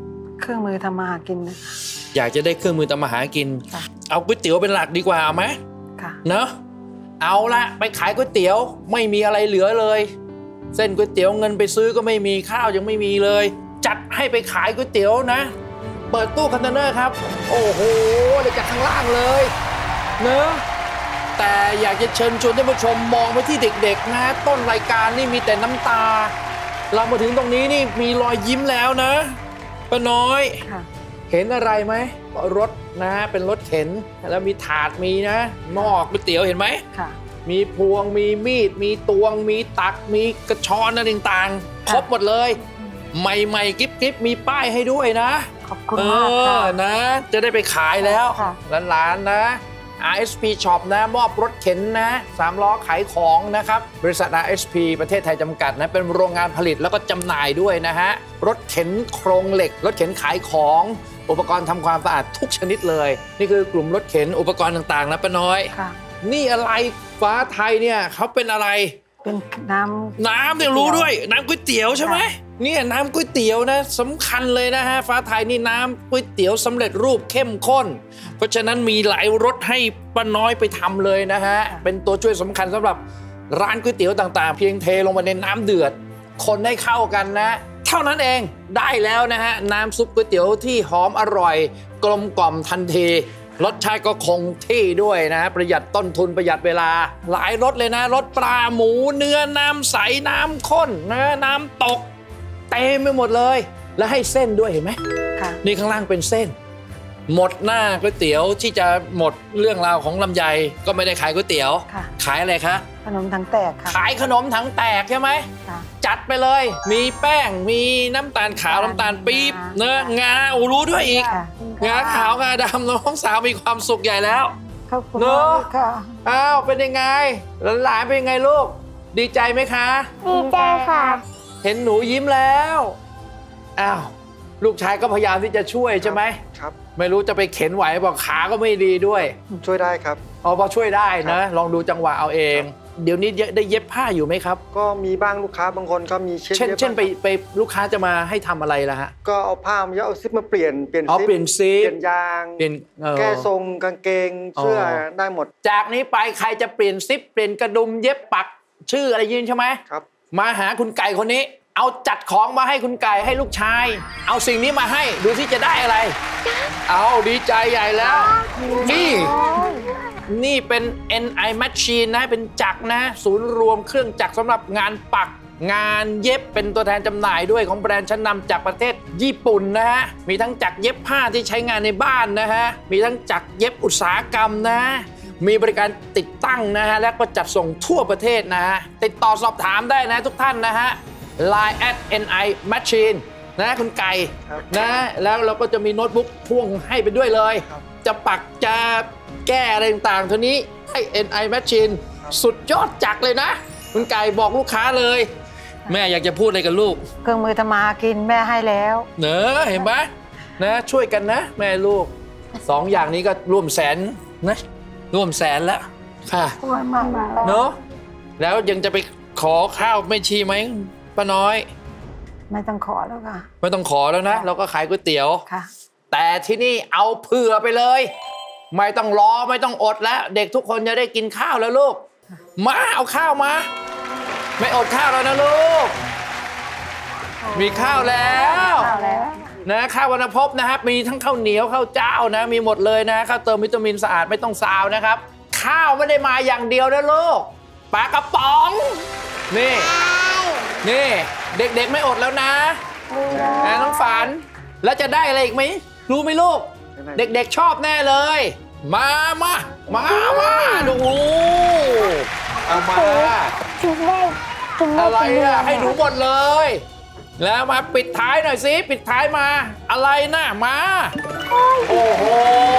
เครื่องมือทำมาหากินนะคะอยากจะได้เครื่องมือทำมาหากินค่ะเอาก๋วยเตี๋ยวเป็นหลักดีกว่าเอาไหมค่ะเนอะเอาละไปขายก๋วยเตี๋ยวไม่มีอะไรเหลือเลย เส้นก๋วยเตี๋ยวเงินไปซื้อก็ไม่มีข้าวยังไม่มีเลย จัดให้ไปขายก๋วยเตี๋ยวนะ เปิดตู้คอนเทนเนอร์ครับโอ้โหเดี๋ยวจากข้างล่างเลยเนอะแต่อยากจะเชิญชวนท่านผู้ชมมองไปที่เด็กๆนะต้นรายการนี่มีแต่น้ำตา เรามาถึงตรงนี้นี่มีรอยยิ้มแล้วนะป้าน้อยค่ะเห็นอะไรไหมรถนะเป็นรถเข็นแล้วมีถาดมีนะหม้อก๋วยเตี๋ยวเห็นไหมค่ะมีพวงมีมีดมีตวงมีตักมีกระชอนอะไรต่างๆครบหมดเลยใหม่ๆกิ๊บกิ๊บมีป้ายให้ด้วยนะขอบคุณเอมากค่ะอนะจะได้ไปขายแล้วค่ะหลานๆนะ อาร์ เอส พี Shop นะมอบรถเข็นนะสามล้อขายของนะครับบริษัท อาร์ เอส พี ประเทศไทยจำกัดนะเป็นโรงงานผลิตแล้วก็จำหน่ายด้วยนะฮะรถเข็นโครงเหล็กรถเข็นขายของอุปกรณ์ทำความสะอาดทุกชนิดเลยนี่คือกลุ่มรถเข็นอุปกรณ์ต่างๆนะป้าน้อยค่ะนี่อะไรฟ้าไทยเนี่ยเขาเป็นอะไรเป็นน้ำน้ำเนี่ยรู้ด้วยน้ำก๋วยเตี๋ยวใช่ไหมเนี่ยน้ำก๋วยเตี๋ยวนะสำคัญเลยนะฮะฟ้าไทยนี่น้ำก๋วยเตี๋ยวสำเร็จรูปเข้มข้น เพราะฉะนั้นมีหลายรสให้ป้าน้อยไปทำเลยนะฮะเป็นตัวช่วยสำคัญสำหรับร้านก๋วยเตี๋ยวต่างๆ เพียงเทลงไปในน้ำเดือดคนให้เข้ากันนะเท่านั้นเองได้แล้วนะฮะน้ำซุปก๋วยเตี๋ยวที่หอมอร่อยกลมกล่อมทันทีรสชาติก็คงที่ด้วยนะประหยัดต้นทุนประหยัดเวลาหลายรสเลยนะรสปลาหมูเนื้อน้ำใสน้ำข้นนะน้ำตกเต็มไปหมดเลยแล้วให้เส้นด้วยเห็นไหมค่ะนี่ข้างล่างเป็นเส้นหมดหน้าก๋วยเตี๋ยวที่จะหมดเรื่องราวของลำไยก็ไม่ได้ขายก๋วยเตี๋ยวค่ะขายอะไรคะขนมถังแตกค่ะขายขนมถังแตกใช่ไหมค่ะจัดไปเลย มีแป้ง มีน้ำตาลขาว น้ำตาลปี๊บ เนื้องาโอ้รู้ด้วยอีกค่ะงาขาว งาดำน้องสาวมีความสุขใหญ่แล้วขอบคุณเนมาอะกค่ะอ้าว เป็นยังไง หลานๆเป็นยังไงลูก ดีใจไหมคะดีใจค่ะเห็นหนูยิ้มแล้ว อ้าว ลูกชายก็พยายามที่จะช่วยใช่ไหมครับไม่รู้จะไปเข็นไหวบอกขาก็ไม่ดีด้วยช่วยได้ครับเอาพอช่วยได้นะครับลองดูจังหวะเอาเอง เดี๋ยวนี้ได้เย็บผ้าอยู่ไหมครับก็มีบ้างลูกค้าบางคนก็มีเช่นเช่นย็บเช่นไปบ้างไปลูกค้าจะมาให้ทำอะไรล่ะฮะก็เอาผ้ามาเอาซิปมาเปลี่ยนเปลี่ยนอ๋อซิปเปลี่ยนซิปเปลี่ยนยางเปลี่ยนเอ่อแก้ทรงกางเกงเสื้อออได้หมดจากนี้ไปใครจะเปลี่ยนซิปเปลี่ยนกระดุมเย็บปักชื่ออะไรยืนใช่ไหมครับมาหาคุณไก่คนนี้ เอาจัดของมาให้คุณไก่ให้ลูกชาย เอาสิ่งนี้มาให้ดูที่จะได้อะไร เอาดีใจใหญ่แล้ว นี่นี่เป็น เอ็น ไอ Machine นะเป็นจักรนะศูนย์รวมเครื่องจักรสำหรับงานปัก งานเย็บเป็นตัวแทนจำหน่ายด้วยของแบรนด์ชั้นนำจากประเทศญี่ปุ่นนะฮะมีทั้งจักรเย็บผ้าที่ใช้งานในบ้านนะฮะมีทั้งจักรเย็บอุตสาหกรรมนะมีบริการติดตั้งนะฮะและก็จัดส่งทั่วประเทศนะฮะติดต่อสอบถามได้นะทุกท่านนะฮะ ไลน์ แอท เอ็น ไอ Machine นะคุณไก่ครับนะแล้วเราก็จะมีโน้ตบุ๊กพ่วงให้ไปด้วยเลยครับจะปักจะแก้อะไรต่างๆทีนี้ให้ เอ็น ไอ Machine สุดยอดจักรเลยนะ คุณไก่บอกลูกค้าเลย แม่อยากจะพูดอะไรกับลูกเครื่องมือทำมาหากินแม่ให้แล้วเนอะเห็นไหมนะช่วยกันนะ แม่ลูกสองอย่างนี้ก็ร่วมแสนนะร่วมแสนแล้วค่ะช่วยมากเนอะแล้วยังจะไปขอข้าวไม่ชีไหมป้าน้อยไม่ต้องขอแล้วค่ะไม่ต้องขอแล้วนะ เราก็ขายก๋วยเตี๋ยวค่ะแต่ที่นี่เอาเผื่อไปเลย ไม่ต้องรอไม่ต้องอดแล้ว เด็กทุกคนจะได้กินข้าวแล้วลูก มาเอาข้าวมา ไม่อดข้าวแล้วนะลูก มีข้าวแล้วข้าวแล้วนะข้าววรรณภพนะครับมีทั้งข้าวเหนียวข้าวเจ้านะมีหมดเลยนะข้าวเติมวิตามินสะอาดไม่ต้องซาวนะครับ ข้าวไม่ได้มาอย่างเดียวนะลูกปลากระป๋องนี่นี่เด็กๆไม่อดแล้วนะนะน้องฝันแล้วจะได้อะไรอีกไหมรู้ไหมลูก เด็กๆชอบแน่เลย มามามามาดูเอามาถึงได้ถึงได้อะไรกินอะให้หนูหมดเลย แล้วมาปิดท้ายหน่อยสิปิดท้ายมา อะไรนะมาโอ้โห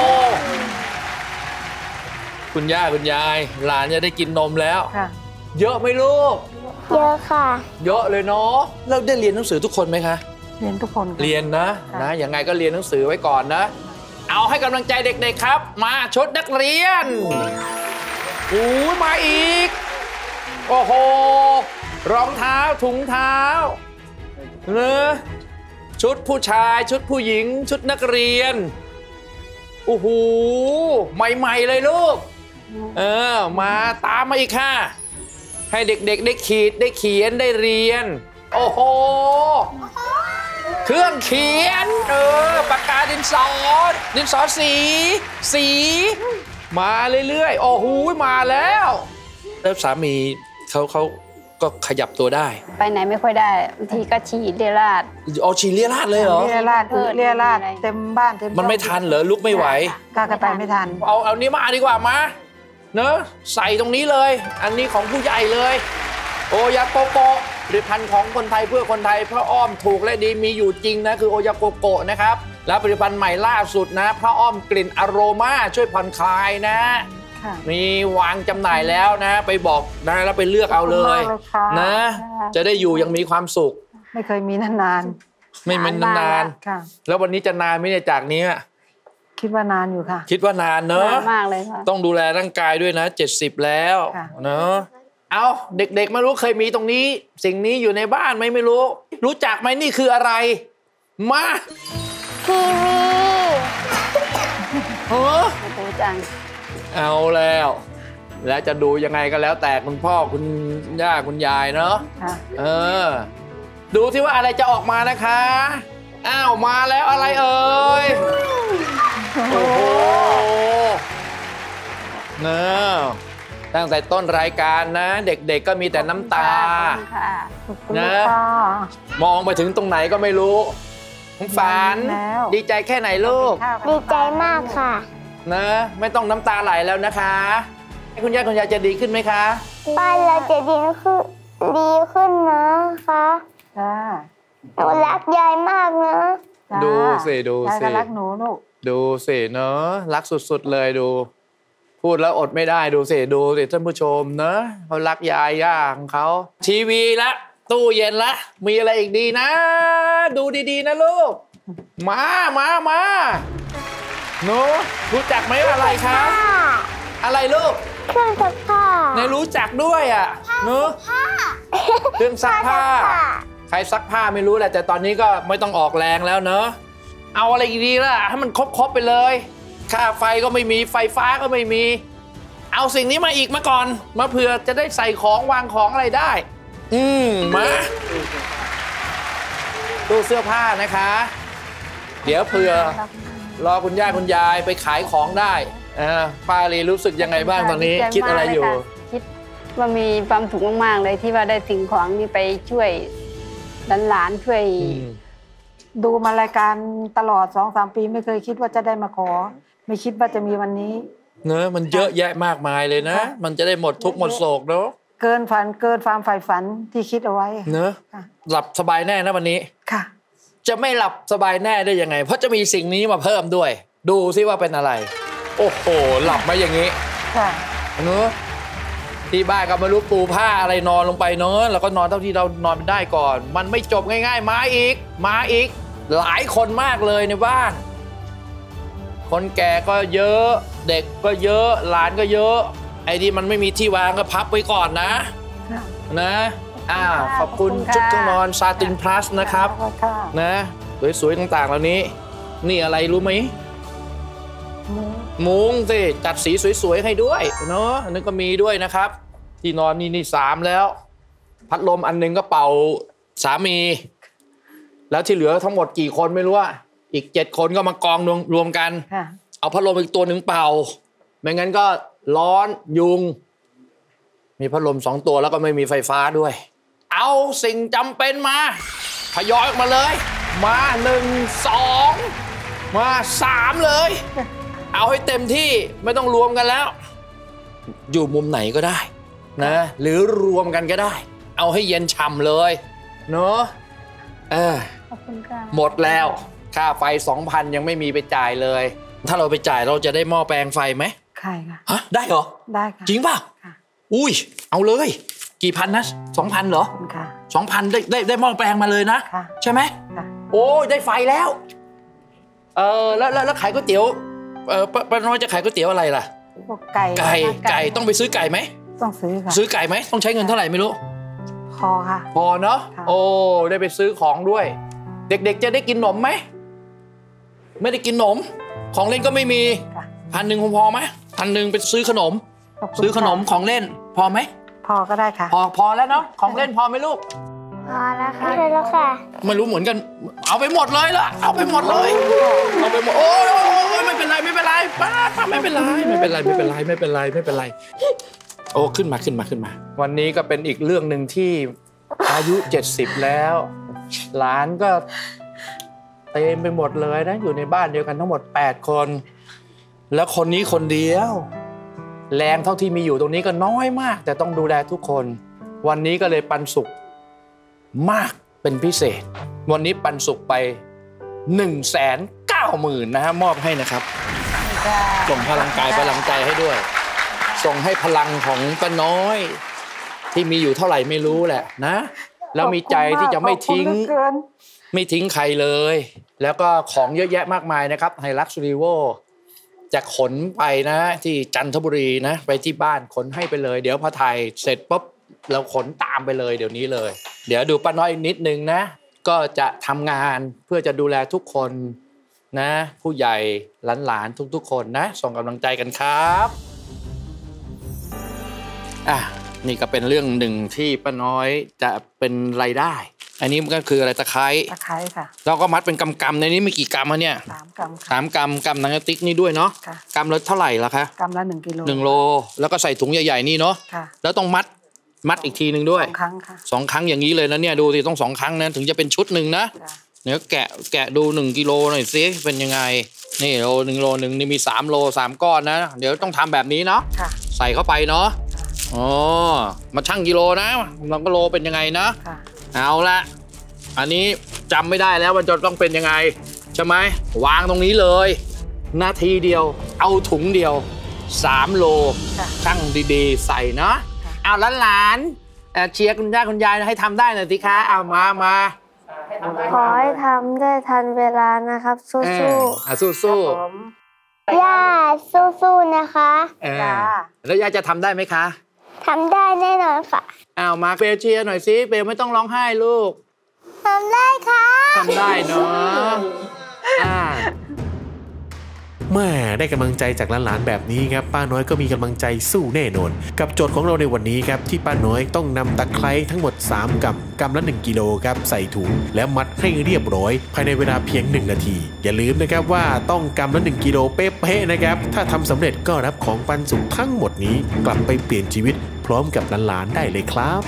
คุณย่าคุณยายหลานจะได้กินนมแล้วค่ะเยอะไหมลูกเยอะค่ะเยอะเลยเนาะแล้วได้เรียนหนังสือทุกคนไหมคะเรียนทุกคนค่ะเรียนนะค่ะนะยังไงก็เรียนหนังสือไว้ก่อนนะ เอาให้กำลังใจเด็กๆครับ มาชุดนักเรียนโอ้ยมาอีกโอ้โหรองเท้าถุงเท้าเนอะชุดผู้ชายชุดผู้หญิงชุดนักเรียนโอ้โหใหม่ๆเลยลูกเออมาตามมาอีกค่ะให้เด็กๆได้ขีดได้เขียนได้เรียนโอ้โหเครื่องเขียนเออปากกาดินสอดินสอสีสีมาเรื่อยๆโอ้โหมาแล้วแล้วสามีเขาเขาก็ขยับตัวได้ไปไหนไม่ค่อยได้บางทีก็ฉี่เรียราดอ๋อฉี่เรียราดเลยเหรอเรียราดเรียราดเต็มบ้านเต็มมันไม่ทันเหรอลุกไม่ไหวกากระต่ายไม่ทันเอาเอานี้มาดีกว่ามาเนอะใส่ตรงนี้เลยอันนี้ของผู้ใหญ่เลยโอยาโกโกะผลิตภัณฑ์ของคนไทยเพื่อคนไทยพระอ้อมถูกและดีมีอยู่จริงนะคือโอยาโกโกะนะครับแล้วผลิตภัณฑ์ใหม่ล่าสุดนะพระอ้อมกลิ่นอโรมาช่วยผ่อนคลายนะมีวางจำหน่ายแล้วนะไปบอกนะแล้วไปเลือกเอาเลยนะจะได้อยู่ยังมีความสุขไม่เคยมีนานๆไม่เป็นนานๆแล้ววันนี้จะนานไหมเนี่ยจากนี้คิดว่านานอยู่ค่ะคิดว่านานเนอะมากเลยค่ะต้องดูแลร่างกายด้วยนะเจ็ดสิบแล้วเนอะเอาเด็กๆไม่รู้เคยมีตรงนี้สิ่งนี้อยู่ในบ้านไหมไม่รู้รู้จักไหมนี่คืออะไรมาทีวีเออรู้จังเอาแล้วแล้วจะดูยังไงก็แล้วแต่คุณพ่อคุณย่าคุณยายเนาะเออดูที่ว่าอะไรจะออกมานะคะอ้าวมาแล้วอะไรเอ่ยโอ้โหเนอะตั้งแต่ต้นรายการนะเด็กๆก็มีแต่น้ำตานะมองไปถึงตรงไหนก็ไม่รู้ของฝันดีใจแค่ไหนลูกดีใจมากค่ะนะไม่ต้องน้ำตาไหลแล้วนะคะคุณย่าคุณยายจะดีขึ้นไหมคะบ้านเราจะดีขึ้นดีขึ้นนะคะค่ะหนูรักยายมากนะดูสิดูสิรักหนูลูกดูสิเนาะรักสุดๆเลยดูพูดแล้วอดไม่ได้ดูสิดูสิท่านผู้ชมเนอะเขารักยายย่าของเขาทีวีละตู้เย็นละมีอะไรอีกดีนะดูดีๆนะลูกมามามาหนูรู้จักไหมอะไรคะอะไรลูกเครื่องซักผ้าในรู้จักด้วยอ่ะหนูเครื่องซักผ้าใครซักผ้าไม่รู้แหละแต่ตอนนี้ก็ไม่ต้องออกแรงแล้วเนอะเอาอะไรดีล่ะให้มันครบๆไปเลยค่าไฟก็ไม่มีไฟฟ้าก็ไม่มีเอาสิ่งนี้มาอีกมาก่อนมาเผื่อจะได้ใส่ของวางของอะไรได้อืมมาตู้เสื้อผ้านะคะเดี๋ยวเผื่อรอคุณย่าคุณยายไปขายของได้ป้าลีรู้สึกยังไงบ้างตอนนี้คิดอะไรอยู่คิดว่ามีความสุขมากๆเลยที่ว่าได้สิ่งของนี้ไปช่วยหลานๆช่วยดูมารายการตลอด สองสาม ปีไม่เคยคิดว่าจะได้มาขอไม่คิดว่าจะมีวันนี้เนอะมันเยอะแยะมากมายเลยนะมันจะได้หมดทุกหมดโศกเนอะเกินฝันเกินความใฝ่ฝันที่คิดเอาไว้เนอะหลับสบายแน่นะวันนี้ค่ะจะไม่หลับสบายแน่ได้ยังไงเพราะจะมีสิ่งนี้มาเพิ่มด้วยดูซิว่าเป็นอะไรโอ้โหหลับมาอย่างนี้ค่ะเนอะที่บ้านก็ไม่รู้ปูผ้าอะไรนอนลงไปเนอะแล้วก็นอนเท่าที่เรานอนได้ก่อนมันไม่จบง่ายๆมาอีกมาอีกหลายคนมากเลยในบ้านคนแก่ก็เยอะเด็กก็เยอะหลานก็เยอะไอ้ที่มันไม่มีที่วางก็พับไว้ก่อนนะนะอ้าวขอบคุณชุดเครื่องนอนซาตินพลัสนะครับนะสวยๆต่างๆเหล่านี้นี่อะไรรู้ไหมมุ้งสิจัดสีสวยๆให้ด้วยเนาะอันนี้ก็มีด้วยนะครับที่นอนนี่นี่สามแล้วพัดลมอันนึงก็เป่าสามีแล้วที่เหลือทั้งหมดกี่คนไม่รู้ว่าอีกเจ็ดคนก็มากองรวมกันเอาพัดลมอีกตัวหนึ่งเป่าไม่งั้นก็ร้อนยุงมีพัดลมสองตัวแล้วก็ไม่มีไฟฟ้าด้วยเอาสิ่งจำเป็นมาทยอยออกมาเลยมาหนึ่งสองมาสามเลยเอาให้เต็มที่ไม่ต้องรวมกันแล้วอยู่มุมไหนก็ได้นะหรือรวมกันก็ได้เอาให้เย็นฉ่ำเลยเนาะเออหมดแล้วค่าไฟ สองพัน ยังไม่มีไปจ่ายเลยถ้าเราไปจ่ายเราจะได้หม้อแปลงไฟไหมใช่ค่ะฮะได้เหรอได้ค่ะจริงป่ะอุ้ยเอาเลยกี่พันนะ สองพัน เหรอค่ะสองพัน ได้ได้ได้หม้อแปลงมาเลยนะใช่ไหมค่ะโอ้ยได้ไฟแล้วเออแล้วแล้วขายก๋วยเตี๋ยวเออป้าน้อยจะขายก๋วยเตี๋ยวอะไรล่ะไก่ไก่ไก่ต้องไปซื้อไก่ไหมต้องซื้อค่ะซื้อไก่ไหมต้องใช้เงินเท่าไหร่ไม่รู้พอค่ะพอเนาะโอ้ได้ไปซื้อของด้วยเด็กๆจะได้กินขนมไหมไม่ได้กินขนมของเล่นก็ไม่มีพันหนึ่งพอไหมพันหนึ่งไปซื้อขนมซื้อขนมของเล่นพอไหมพอก็ได้ค่ะพอพอแล้วเนาะของเล่นพอไหมลูกพอแล้วค่ะพอแล้วค่ะไม่รู้เหมือนกันเอาไปหมดเลยละเอาไปหมดเลยเอาไปหมดโอ้ยไม่เป็นไรไม่เป็นไรป้าป้าไม่เป็นไรไม่เป็นไรไม่เป็นไรไม่เป็นไรไม่เป็นไรโอ้ขึ้นมาขึ้นมาขึ้นมาวันนี้ก็เป็นอีกเรื่องหนึ่งที่อายุเจ็ดสิบแล้วหลานก็เต็มไปหมดเลยนะอยู่ในบ้านเดียวกันทั้งหมดแปดคนแล้วคนนี้คนเดียวแรงเท่าที่มีอยู่ตรงนี้ก็น้อยมากแต่ต้องดูแลทุกคนวันนี้ก็เลยปันสุขมากเป็นพิเศษวันนี้ปันสุขไปหนึ่งแสนเก้าหมื่นนะฮะมอบให้นะครับส่งพลังกายพลังใจให้ด้วยส่งให้พลังของป้าน้อยที่มีอยู่เท่าไหร่ไม่รู้แหละนะแล้วมีใจที่จะไม่ทิ้งไม่ทิ้งใครเลยแล้วก็ของเยอะแยะมากมายนะครับไฮลักซ์รีโวจะขนไปนะที่จันทบุรีนะไปที่บ้านขนให้ไปเลยเดี๋ยวพอถ่ายเสร็จปุ๊บเราขนตามไปเลยเดี๋ยวนี้เลยเดี๋ยวดูป้าน้อยนิดนึงนะก็จะทำงานเพื่อจะดูแลทุกคนนะผู้ใหญ่หลานๆทุกๆคนนะส่งกำลังใจกันครับอ่ะนี่ก็เป็นเรื่องหนึ่งที่ป้าน้อยจะเป็นรายได้อันนี้มันก็คืออะไรตะไคร้ตะไคร้ค่ะเราก็มัดเป็นกำๆในนี้มีกี่กรัมอะเนี่ยสามกรัมสามกรัมกรัมหนังกระติกนี่ด้วยเนาะกรัมละเท่าไหร่ล่ะคะกรัมละหนึ่งกิโลหนึ่งโลแล้วก็ใส่ถุงใหญ่ๆนี่เนาะแล้วต้องมัดมัดอีกทีหนึ่งด้วยสองครั้งค่ะสองครั้งอย่างนี้เลยนะเนี่ยดูสิต้องสองครั้งนะถึงจะเป็นชุดหนึ่งนะเดี๋ยวแกะแกะดูหนึ่งกิโลหน่อยสิเป็นยังไงนี่โลหนึ่งโลหนึ่งนี่มีสามโลสามก้อนนะเดี๋ยวต้องทำแบบนี้เนาะใส่เข้าไปเนาะอ๋อมาชั่งกิโลนะเราก็โลเป็นยังไงนะเอาละอันนี้จำไม่ได้แล้วมันจะต้องเป็นยังไงใช่ไหมวางตรงนี้เลยนาทีเดียวเอาถุงเดียวสามโลชั่งดีๆใส่เนาะเอาหลานๆเชียร์คุณย่าคุณยายให้ทำได้หน่อยสิคะเอามามาขอให้ทำได้ทันเวลานะครับสู้ๆอ่ะสู้ๆย่าสู้ๆนะคะแล้วย่าจะทำได้ไหมคะทำได้แน่นอนค่ะเอามาเปเชียร์หน่อยสิเปไม่ต้องร้องไห้ลูกทำได้ค่ะทำได้เนาะอ่าแม่ได้กำลังใจจากหลานๆแบบนี้ครับป้าน้อยก็มีกำลังใจสู้แน่นอนกับโจทย์ของเราในวันนี้ครับที่ป้าน้อยต้องนำตะไคร้ทั้งหมดสามกรัมกรัมละหนึ่งกิโลครับใส่ถุงแล้วมัดให้เรียบร้อยภายในเวลาเพียงหนึ่งนาทีอย่าลืมนะครับว่าต้องกรัมละหนึ่งกิโลเป๊ะๆนะครับถ้าทำสำเร็จก็รับของปันสุขทั้งหมดนี้กลับไปเปลี่ยนชีวิตพร้อมกับหลานๆได้เลยครับ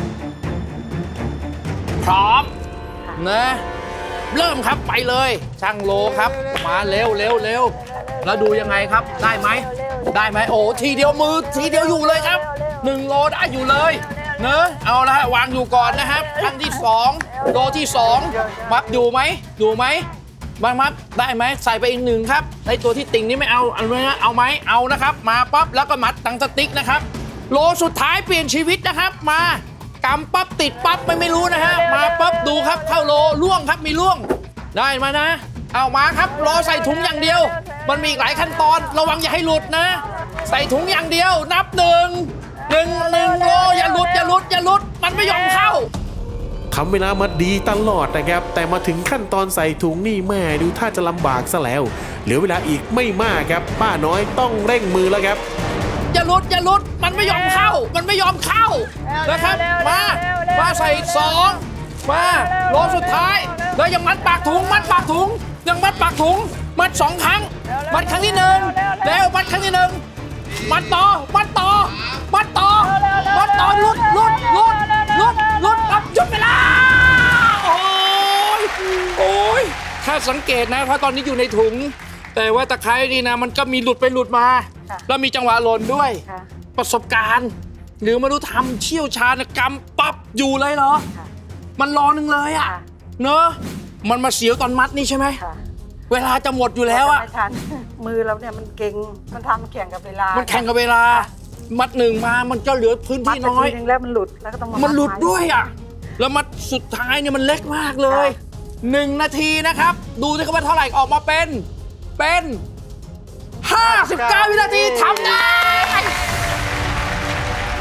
พร้อมนะเริ่มครับไปเลยช่างโลครับมาเร็วเร็วเร็วแล้วดูยังไงครับได้ไหมได้ไหมโอ้ทีเดียวมือทีเดียวอยู่เลยครับหนึ่งโลได้อยู่เลยเนอะเอาละวางอยู่ก่อนนะครับครั้งที่สองโลที่สองมัดอยู่ไหมอยู่ไหมมัดมัดได้ไหมใส่ไปอีกหนึ่งครับในตัวที่ติ่งนี้ไม่เอาเอาไหมเอาไหมเอานะครับมาปั๊บแล้วก็มัดตั้งสติ๊กนะครับโลสุดท้ายเปลี่ยนชีวิตนะครับมากำปั๊บติดปั๊บไม่ไม่รู้นะฮะมาปั๊บดูครับเข้าโลล่วงครับมีล่วงได้มานะเอามาครับรอใส่ถุงอย่างเดียวมันมีอีกหลายขั้นตอนระวังอย่าให้หลุดนะใส่ถุงอย่างเดียวนับหนึ่งหนึ่งหนึ่งโลอย่าหลุดอย่าหลุดอย่าหลุดมันไม่ยอมเข้าทำเวลามาดีตลอดนะครับแต่มาถึงขั้นตอนใส่ถุงนี่แม่ดูถ้าจะลำบากซะแล้วเหลือเวลาอีกไม่มากครับป้าน้อยต้องเร่งมือแล้วครับอย่าหลุดอย่าหลุดมันไม่ยอมเข้ามันไม่ยอมเข้านะครับมามาใส่สองมาโลสุดท้ายแล้วยังมัดปากถุงมัดปากถุงยังมัดปากถุงมัดสองครั้งมัดครั้งที่หนึ่งแล้วมัดครั้งที่หนึ่งมัดต่อมัดต่อมัดต่อมัดต่อหลุดหลุดหลุดหลุดหลุดปั๊บหยุดเวลาโอ้ยโอ้ยถ้าสังเกตนะเพราะตอนนี้อยู่ในถุงแต่ว่าตะไคร้นี่นะมันก็มีหลุดไปหลุดมาแล้วมีจังหวะหล่นด้วยประสบการณ์หรือไม่รู้ทำเชี่ยวชาญกรรมปั๊บอยู่เลยเหรอมันรอหนึ่งเลยอ่ะเนอะมันมาเสียวตอนมัดนี่ใช่ไหมเวลาจะหมดอยู่แล้วอ่ะมือเราเนี่ยมันเก่งมันทำแข่งกับเวลามันแข่งกับเวลามัดหนึ่งมามันก็เหลือพื้นที่น้อยแล้วมันหลุดแล้วก็ต้องมันหลุดด้วยอ่ะแล้วมัดสุดท้ายเนี่ยมันเล็กมากเลยหนึ่งนาทีนะครับดูสิครับว่าเท่าไหร่ออกมาเป็นเป็นห้าสิบเก้าวินาทีทำได้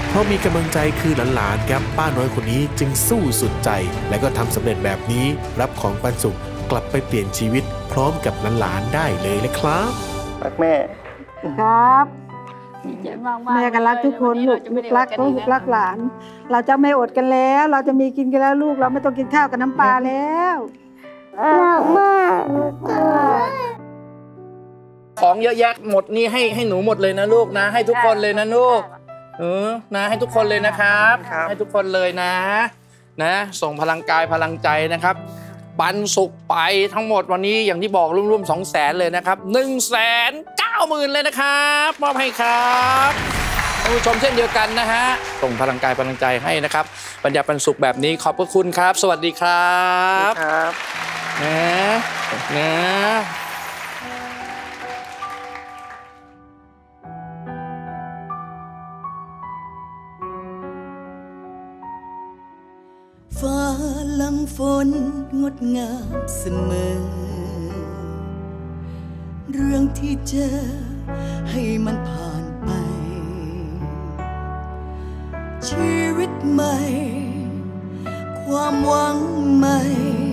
เพราะมีกำลังใจคือหลานๆครับป้าน้อยคนนี้จึงสู้สุดใจ และก็ทำสำเร็จแบบนี้รับของปันสุขกลับไปเปลี่ยนชีวิตพร้อมกับหลานๆได้เลยเลยครับรักแม่ครับดีใจมากๆแม่ก็รักทุกคนลูกลูกรักลูกรักหลาน เราจะไม่อดกันแล้ว เราจะมีกินกันแล้วลูกเราไม่ต้องกินข้าวกับน้ำปลาแล้วรักมากของเยอะแยะหมดนี่ให้ให้หนูหมดเลยนะลูกนะ ให้ทุกคนเลยนะลูกเออนะให้ทุกคนเลยนะครับ ให้ทุกคนเลยนะนะส่งพลังกายพลังใจนะครับปันสุขไปทั้งหมดวันนี้อย่างที่บอกร่วมๆสองแสนเลยนะครับหนึ่งแสนเก้าหมื่นเลยนะครับมอบให้ครับท่านผู้ชมเช่นเดียวกันนะฮะส่งพลังกายพลังใจให้นะครับปัญญาปันสุขแบบนี้ขอบพระคุณครับ สวัสดีครับครับนะนะฟ้าหลังฝนงดงามเสมอเรื่องที่เจอให้มันผ่านไปชีวิตใหม่ความหวังใหม่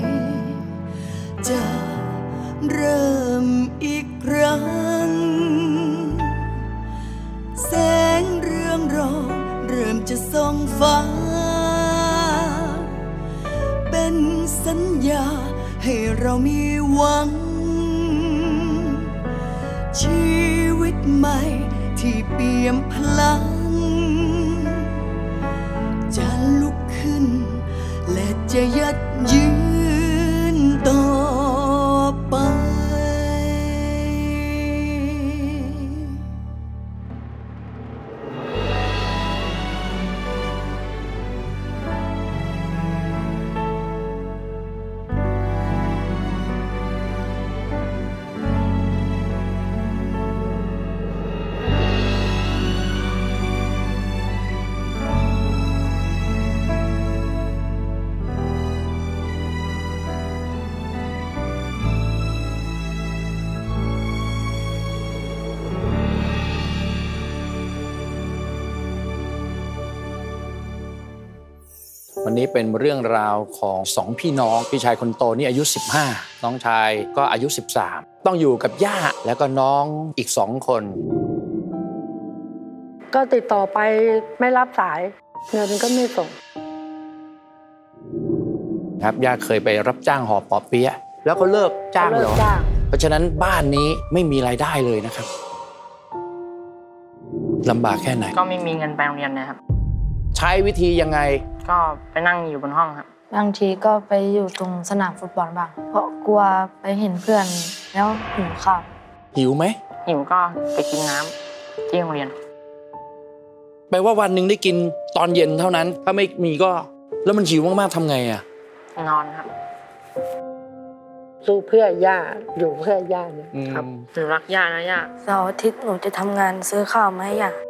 จะเริ่มอีกครั้งแสงเรืองรองเริ่มจะส่องฟ้าเป็นสัญญาให้เรามีหวังชีวิตใหม่ที่เปี่ยมพลังจะลุกขึ้นและจะยัดยืนต่อไปวันนี้เป็นเรื่องราวของสองพี่น้องพี่ชายคนโตนี่อายุสิบห้าน้องชายก็อายุสิบสามต้องอยู่กับย่าแล้วก็น้องอีกสองคนก็ติดต่อไปไม่รับสายเงินก็ไม่ส่งครับย่าเคยไปรับจ้างห่อปอเปี๊ยะแล้วก็เลิกจ้างเหรอเพราะฉะนั้นบ้านนี้ไม่มีรายได้เลยนะครับลำบากแค่ไหนก็ไม่มีเงินไปโรงเรียนนะครับใช้วิธียังไงก็ไปนั่งอยู่บนห้องครับบางทีก็ไปอยู่ตรงสนามฟุตบอลบ้างเพราะกลัวไปเห็นเพื่อนแล้วหิวข้าวหิวไหมหิวก็ไปกินน้ำที่โรงเรียนแปลว่าวันหนึ่งได้กินตอนเย็นเท่านั้นถ้าไม่มีก็แล้วมันหิวมากๆทำไงอ่ะนอนครับสู้เพื่อย่าอยู่เพื่อย่าเนี่ยครับหนูรักย่านะย่าเสาร์อาทิตย์หนูจะทำงานซื้อข้าวมาให้ย่า